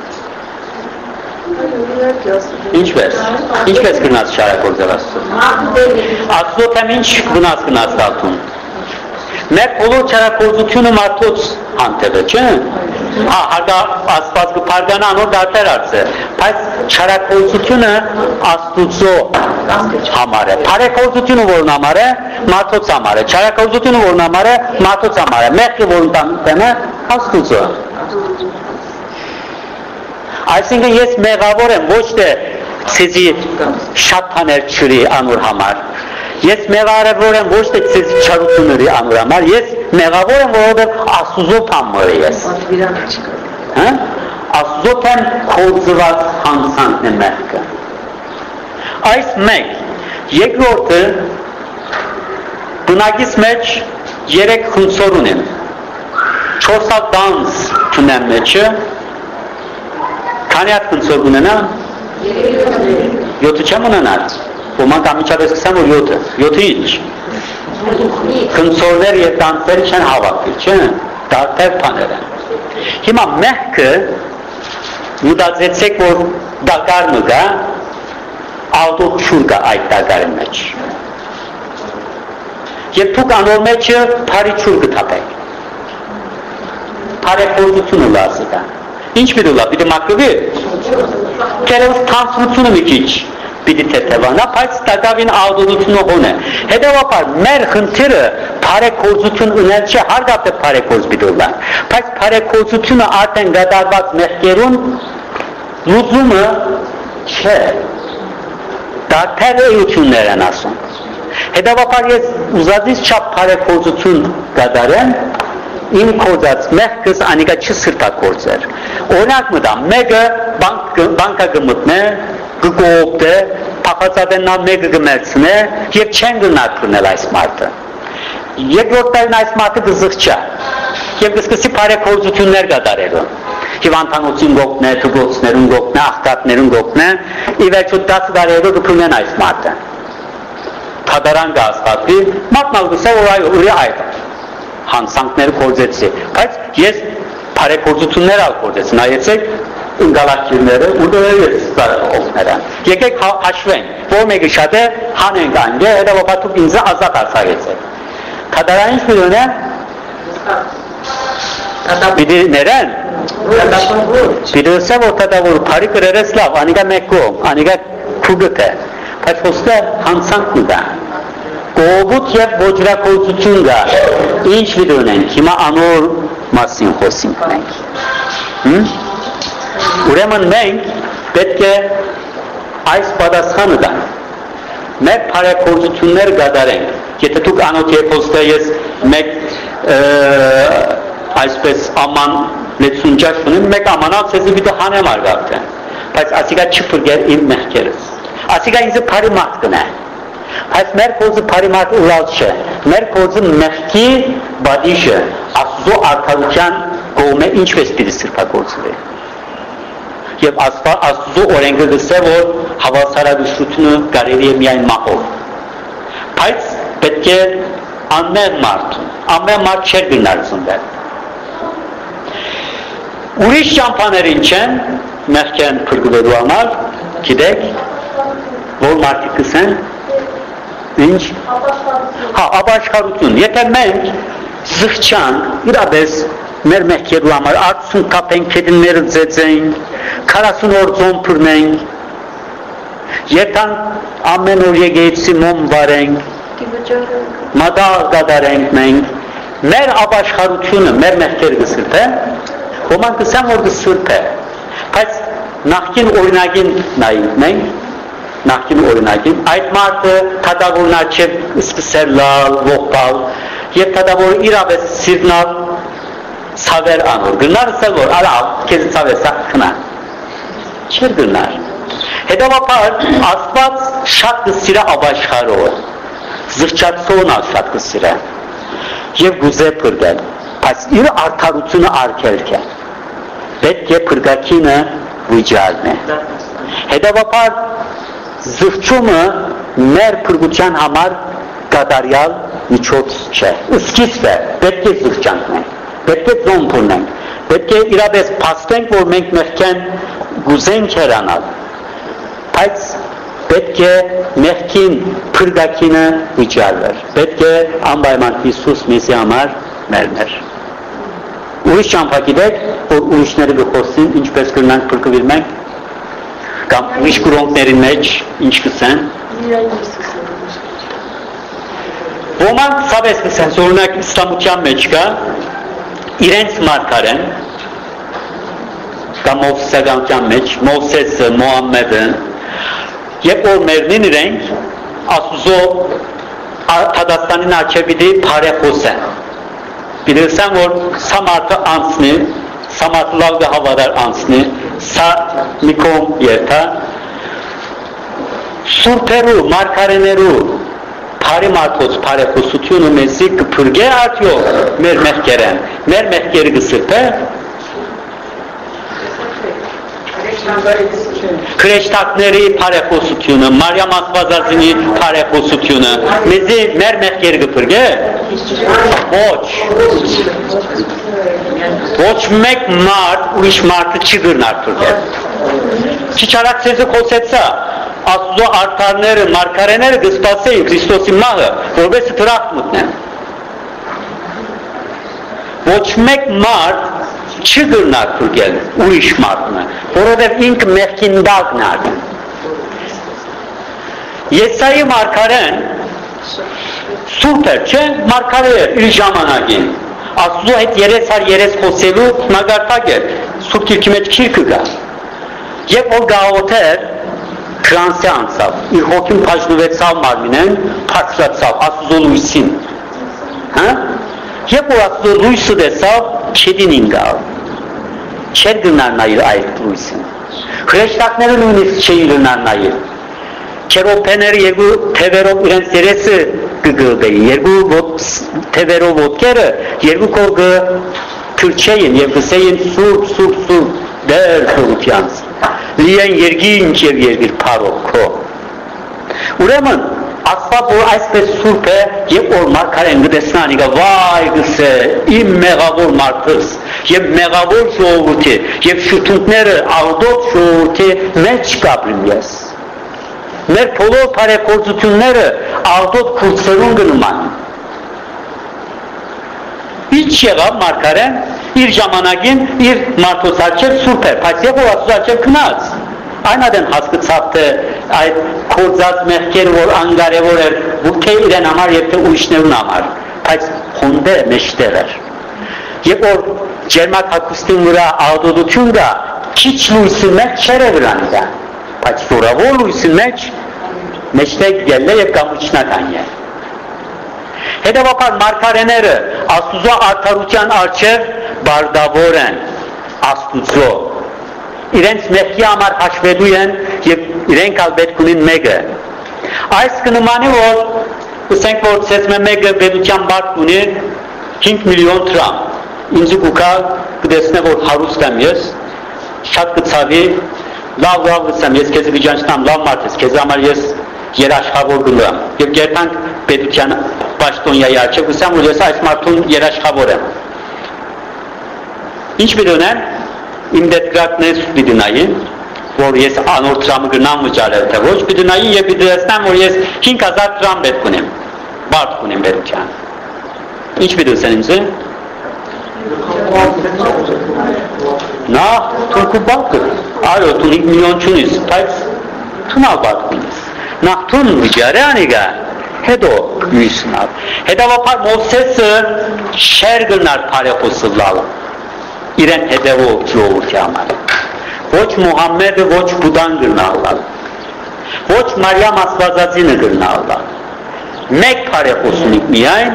Ինչպես, ինչպես գնաց չարագործել Աստծո։ Աստծո թեմ ինչ գնաց գնաց դատում։ Մեր բոլոր չարագործությունը մարդոց հանտեղ է, չէ՞։ Հա, հարգա Աստված կփարգանա անոր դատեր արծե, բայց չարագործությունը Աստուծո համար է։ Բարեգործությունը որն համար է, մարդոց համար է։ Չարագործությունը որն համար է, մարդոց համար է։ Մեղքը որն տան է, Աստուծո։ Այսինքն ես մեղավոր եմ, ոչ թե ցեզի շատ բաներ չրի անոր համար։ Ես մեղավոր եմ ոչ թե ցեզի չարությունների անոր համար, ես մեղավոր եմ, որովհետև Աստուծո համար ես։ Հա? Աստծո թեմ կործված հանցանքն է մեղքը։ Այս մեկ, երկրորդը բնակից մեջ երեք խունցոր ունեմ, չորսալ տանց ունեմ մեջը, քանի հատ խունցոր ունենա, յոթը չեմ ունենալ, ոմանք ամիջապես կսեմ, որ յոթը, յոթը ինչ, Kınsorlar ye danser için havak için dağıtır panere. Hima mehkı mudazetsek o dagar mıga aldo çurga ait dagarın meç. Ye tuk anormeçi pari çurgı tapek. Pare kozdutunu lazıda. İnç bir ula, bir de makrubi. Kerevuz tansutunu mikiç. Bir de tetevana, payıs dagavin aldolutunu hone. Hede vapar, mer hıntırı pare kozdutun önerçe, har gafte pare koz bir ula. Payıs pare kozdutunu arten gadarbat mehkerun, lüzumu çe. Darter eyuçun neren asun. Hede vapar, yes uzadis çap pare kozdutun gadaren, in kozat mehkız aniga çı sırta kozer. Onak mıdan mega bank banka gımıtne gıgıopte pakazaden na mega gımertsine yep çengırnak pırnelay smartı. Yep yortay nay smartı gızıkça. Yep gızkısı pare kozutunlar kadar erun. Hivantan otun gokne, tugotsnerun gokne, ahtatnerun gokne. İver çuttatı dar erun gıpırne nay smartı. Kadaran gaz fatri matmal gısa olay uri ayda. Han sankneri korzetsi. Kaç? Yes, pare korzutunları al korzetsi. Nayetsek, ıngalak kirleri, urda öyle zarar olmadan. Yekek haşven, bu megişade han engange, ede vapatuk inze azat arsa geçsek. Kadaran hiç bir öne? Bir de neren? Bir de sev ortada vur, pari kırereslav, aniga mekko, aniga kugıte. Kaç posta han sanknıda. Kovut yep bojra kozutunga inç vidönen kima anor masin hosin menk. Ureman menk betke ais padashanıdan mek pare kozutunlar gadaren yetetuk anotiye postayız mek ais pes aman letsunca şunun mek amanat sezi bir de hanem argavten. Pes asiga çıpırger im mehkeriz. Asiga inzi pari matkına. Has merkozu parimat ulalçı, merkozu mehki badişi, aszo artalıcan kovme inç vespiri sırpa korsulu. Yep asfa aszo orengı gısev or, havasara güçlütünü galeriye miyen mahol. Payt betke amme martun, amme mart şergin arzundan. Uriş şampanerinçen, mehken kırgıları amar, gidek, vol martik kısen, İnç, ha abaş harutun, yetermenk, zıhçan, irabez, mermehker ulamar, artsın kapen kedinleri zezeyn, karasın orzon pürmenk, yetan ammen oraya geçsi mom varenk, mada gadarenk menk, mer abaş harutunu, mermehker gısırpe, oman kısam or gısırpe, kaç nahkin oynagin naik menk, nahkim oynagin. Ait martı tadavurna çev ıskısellal, vokal, yep tadavur irabes sirnal, saver anur. Gırnar savur, ala kezi savesa kına. Çer gırnar. Hedavapar asbat şatkı sire abaşkar o. Zıhçat soğuna şatkı sire. Yev guze pırgel. Pas iri artarutunu arkelken. Betke pırgakine vıcalme. Hedavapar zıhçumu mer pırguçan hamar gadaryal niçotçe. Iskisve, betke zıhçan men. Betke zompurnen. Betke irabes pastenk vor menk mehken guzen keranal. Payts betke mehkin pırgakine vıcarlar. Betke ambayman Isus Mesih amar mermer. Uyuş çampakidek, o uyuşları bir kosin, inç peskırından pırkı bilmek. Kam wish kurong nerinmech inch kesen. Roman sabes kesen sornak İstanbul'can meçka. İrens markaren. Kam Moses meç, Moses Muhammed'in. Yep o mernin renk asuzo Tadastan'ın açebidi pare kosen. Bilirsen o samartı ansni, samartılar da havadar ansni. Sa mikom yerta surperu markareneru pari martos pare posutunu mesi kıpırge atıyor mermehkeren mermehkeri gısırpe Kreştakleri pareposutunu, Maryam Asvazazini pareposutunu, mezi mermek geri gıpırge, boç. Boç mek mart, uliş martı çıgırnar Türkiye. Çiçarak sezi kosetsa, aslo artarneri, markareneri gıspaseyi, Kristosin mahı, orbe sıtırak mutnen. Boç mek mart, çıgırnar Türkiye, uliş martını. Orada ink mehkindagnar. Yesayı markaren, superçe markare ilcamana gel. Aslu et yeresar yeres koselu nagarta gel. Surkir kimet kirkıga. Yek o gaoter transe ansav. İlhokim pajnuvet sav marminen patrat sav. Aslu luysin. Ha? Yek o aslu luysu de sav çedinin gav. Çedgırnar nayır ayırt luysin. Hreştaknerin unis çeyirnar nayır. Çeropener yegu tevero iren seresi gıgıldeyi. Yegu tevero vodkere, yegu korgu Türkçeyin, yegu seyin sur sur sur der sorutyanız. Liyen yergin çev yergir paroko. Uremen asla bu ayspe surpe ye ormar karen gıdesnaniga vay gıse im megavur martız. Ye megavur şoğurti, ye şutuntneri avdot şoğurti meç kabrim yes. Mer polo pare korzutunları aldot kurtların gınıman. İç yega markaren, ir jamanagin, ir martosarçer super. Pasiye kovasuzarçer kınaz. Aynaden haskı saptı, ay korzaz mehker vor, angare vor er, bu keyren amar yepte uyuşnevun amar. Pas honde meşterer. Yep or cermak hakustin vura aldodutunga, kiçluysun mek çereviranda. Paç soravoluysun meç, meçte gelle yep gamuçna kanye. Hede vapar markareneri, astuzo artaruçan arçev, bardavoren, astuzo. İrenç mehki amar haşveduyen, yep irenk albet kunin mege. Ayskını mani vol, usenk vol sesme mege veduçan bart kunin, hink milyon tram. İnci kuka, gıdesine vol harus demyes, şatkı tsavi, lav lav vıtsam yes kezi bijançtam lav martes kezi amar yes yer aşağı vurguluam. Yep gertan bedükyan başton yayarçı vıtsam vuruyasa aysmartun yer aşağı vorem. İnç bir dönem imdetgrat ne süt bidinayı vor yes anor tramı gırnam vıcarete voç bidinayı ye bidrestem vor yes hink azar tram bet kunem bart kunem bedükyan. İnç bir dönemse na turku bakır. Alo tunik milyon çuniz. Tayt tunal bakınız. Na tun vicare aniga. Hedo yüysünav. Heda vapar Moses'i şergınar pareposıllala. İren hedevo çoğur kâmar. Voç Muhammed voç Budan gırnağlar. Voç Maryam Asvazazini gırnağlar. Mek pareposunik miyayn.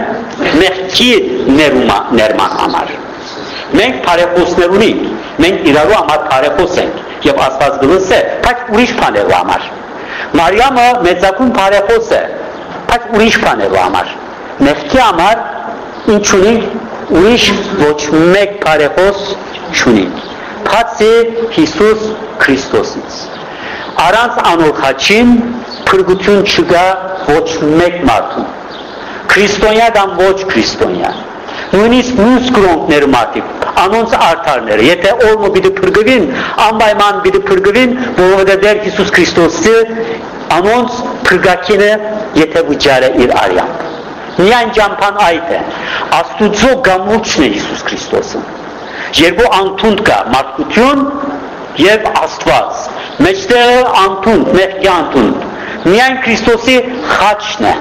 Mehki neruma nerman amar. Men parepos nerunik, men iraru amar pareposenk. Yep asfaz gılırse, paç uriş paneru amar. Maryam'a mezzakun parepose, paç uriş paneru amar. Mefki amar, inçunik, uriş voç mek parepos çunik. Patsi Hisus Kristosins. Arans anul haçin, pırgutun çıga voç mek martun. Kristonya'dan voç Kristonya. Nunis muskronk nermatik. Anons artar nere. Yete olmu bidi pırgıvin. Ambayman bidi pırgıvin. Bu da der Hisus Kristos'u anons pırgakine yete vıcare ir aryam. Niyan campan ayte. Astudzo gamuçne Hisus Kristos'un. Yer bu antuntka markutun yev astvaz. Meçte antunt, mehki antunt. Niyan Kristos'u haçne.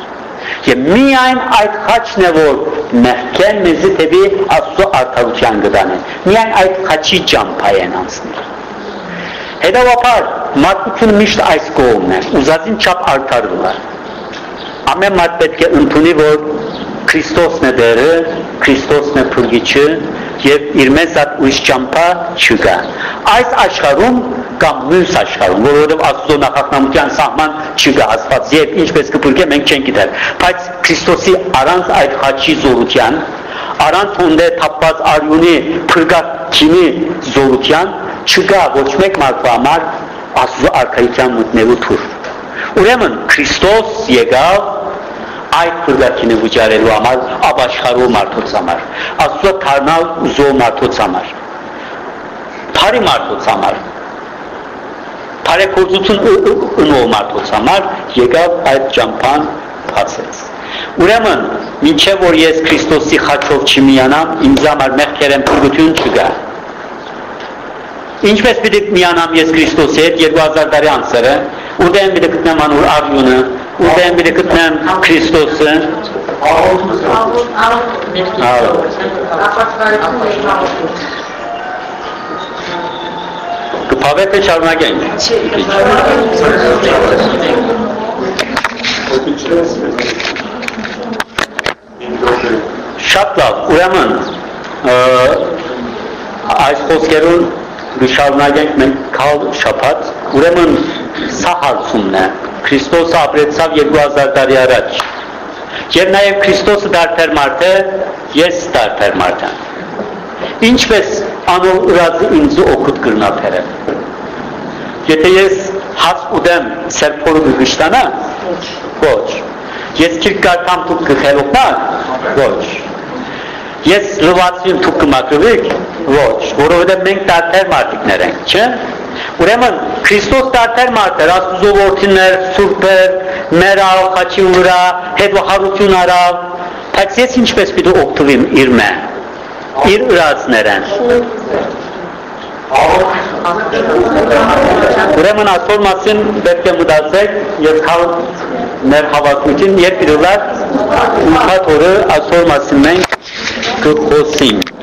Ye miyan ayt haç ne vol mehken mezi tebi asu artavuçan gıdanı. Miyan ayt haçı campayen aslında. Heda vapar markutun mişt aysko olmer. Uzazin çap artardılar. Ame matbetke untuni vol Kristos ne deri, Kristos ne pırgıçı, yev irmezat uiş campa çıga. Ays aşkarun gam müs aşkarun. Volodum aslo nakaknamutyan sahman çıga asfat zeyep inç bes kıpırge men çen gider. Paç Kristosi arans ayt haçı zorutyan, arans onde tappaz aryuni pırgat kimi zorutyan, չկա ոչ մեկ մարդու համար Աստծո արքայության մտնելու թուր։ Ուրեմն Քրիստոս եկավ այդ փրկարքինը վճարելու համար, ապաշխարող մարդոց համար, Աստծո թարնալ ուզող մարդոց համար, բարի մարդոց համար, բարեփորձություն ունող մարդոց համար եկավ այդ ճամփան բացեց։ Ուրեմն, մինչև որ ես Քրիստոսի խաչով չմիանամ, ինձ համար մեղքերեմ փրկություն չկա։ Ինչպես պիտի միանամ ես Քրիստոսի հետ երկու հազար տարի անցերը, ուր պիտի գտնեմ անոր արյունը, ուր պիտի գտնեմ Քրիստոսը։ Կփավեք շարունակենք։ Շատ լավ, ուրեմն այս խոսքերուն շարունակենք մենք քալ շաբաթ, ուրեմն սա հարցումն է, Քրիստոսը ապրեցավ երկու հազար տարի առաջ, եւ նաեւ Քրիստոսը դարձեր մարդ է, ես դարձեր մարդ եմ, ինչպես անոր ուրացը ինձ օգուտ կրնա բերել, եթե ես հաց ուտեմ սերփորը գշտանա, ոչ, ես քիրք կարդամ դուք կխելոքնակ, ոչ, ես լվացին դուք կմակրվիք, ոչ, որովհետև մենք դարձեր մարդիկներ ենք, չէ՞։ Ուրեմն Քրիստոս դարձեր մարդեր, Աստծո որդիներ, սուրբեր, մերալ, խաչի վրա, հետվախարություն արավ, բայց ես ինչպես պիտի օգտվեմ իր մե, իր ուրացներեն։ Ուրեմն այսօր մասին պետք է մտածեք, ես քալ մեր հավատքին երբ իրլար ուրբաթ օրը այսօր մասին մենք կխոսենք։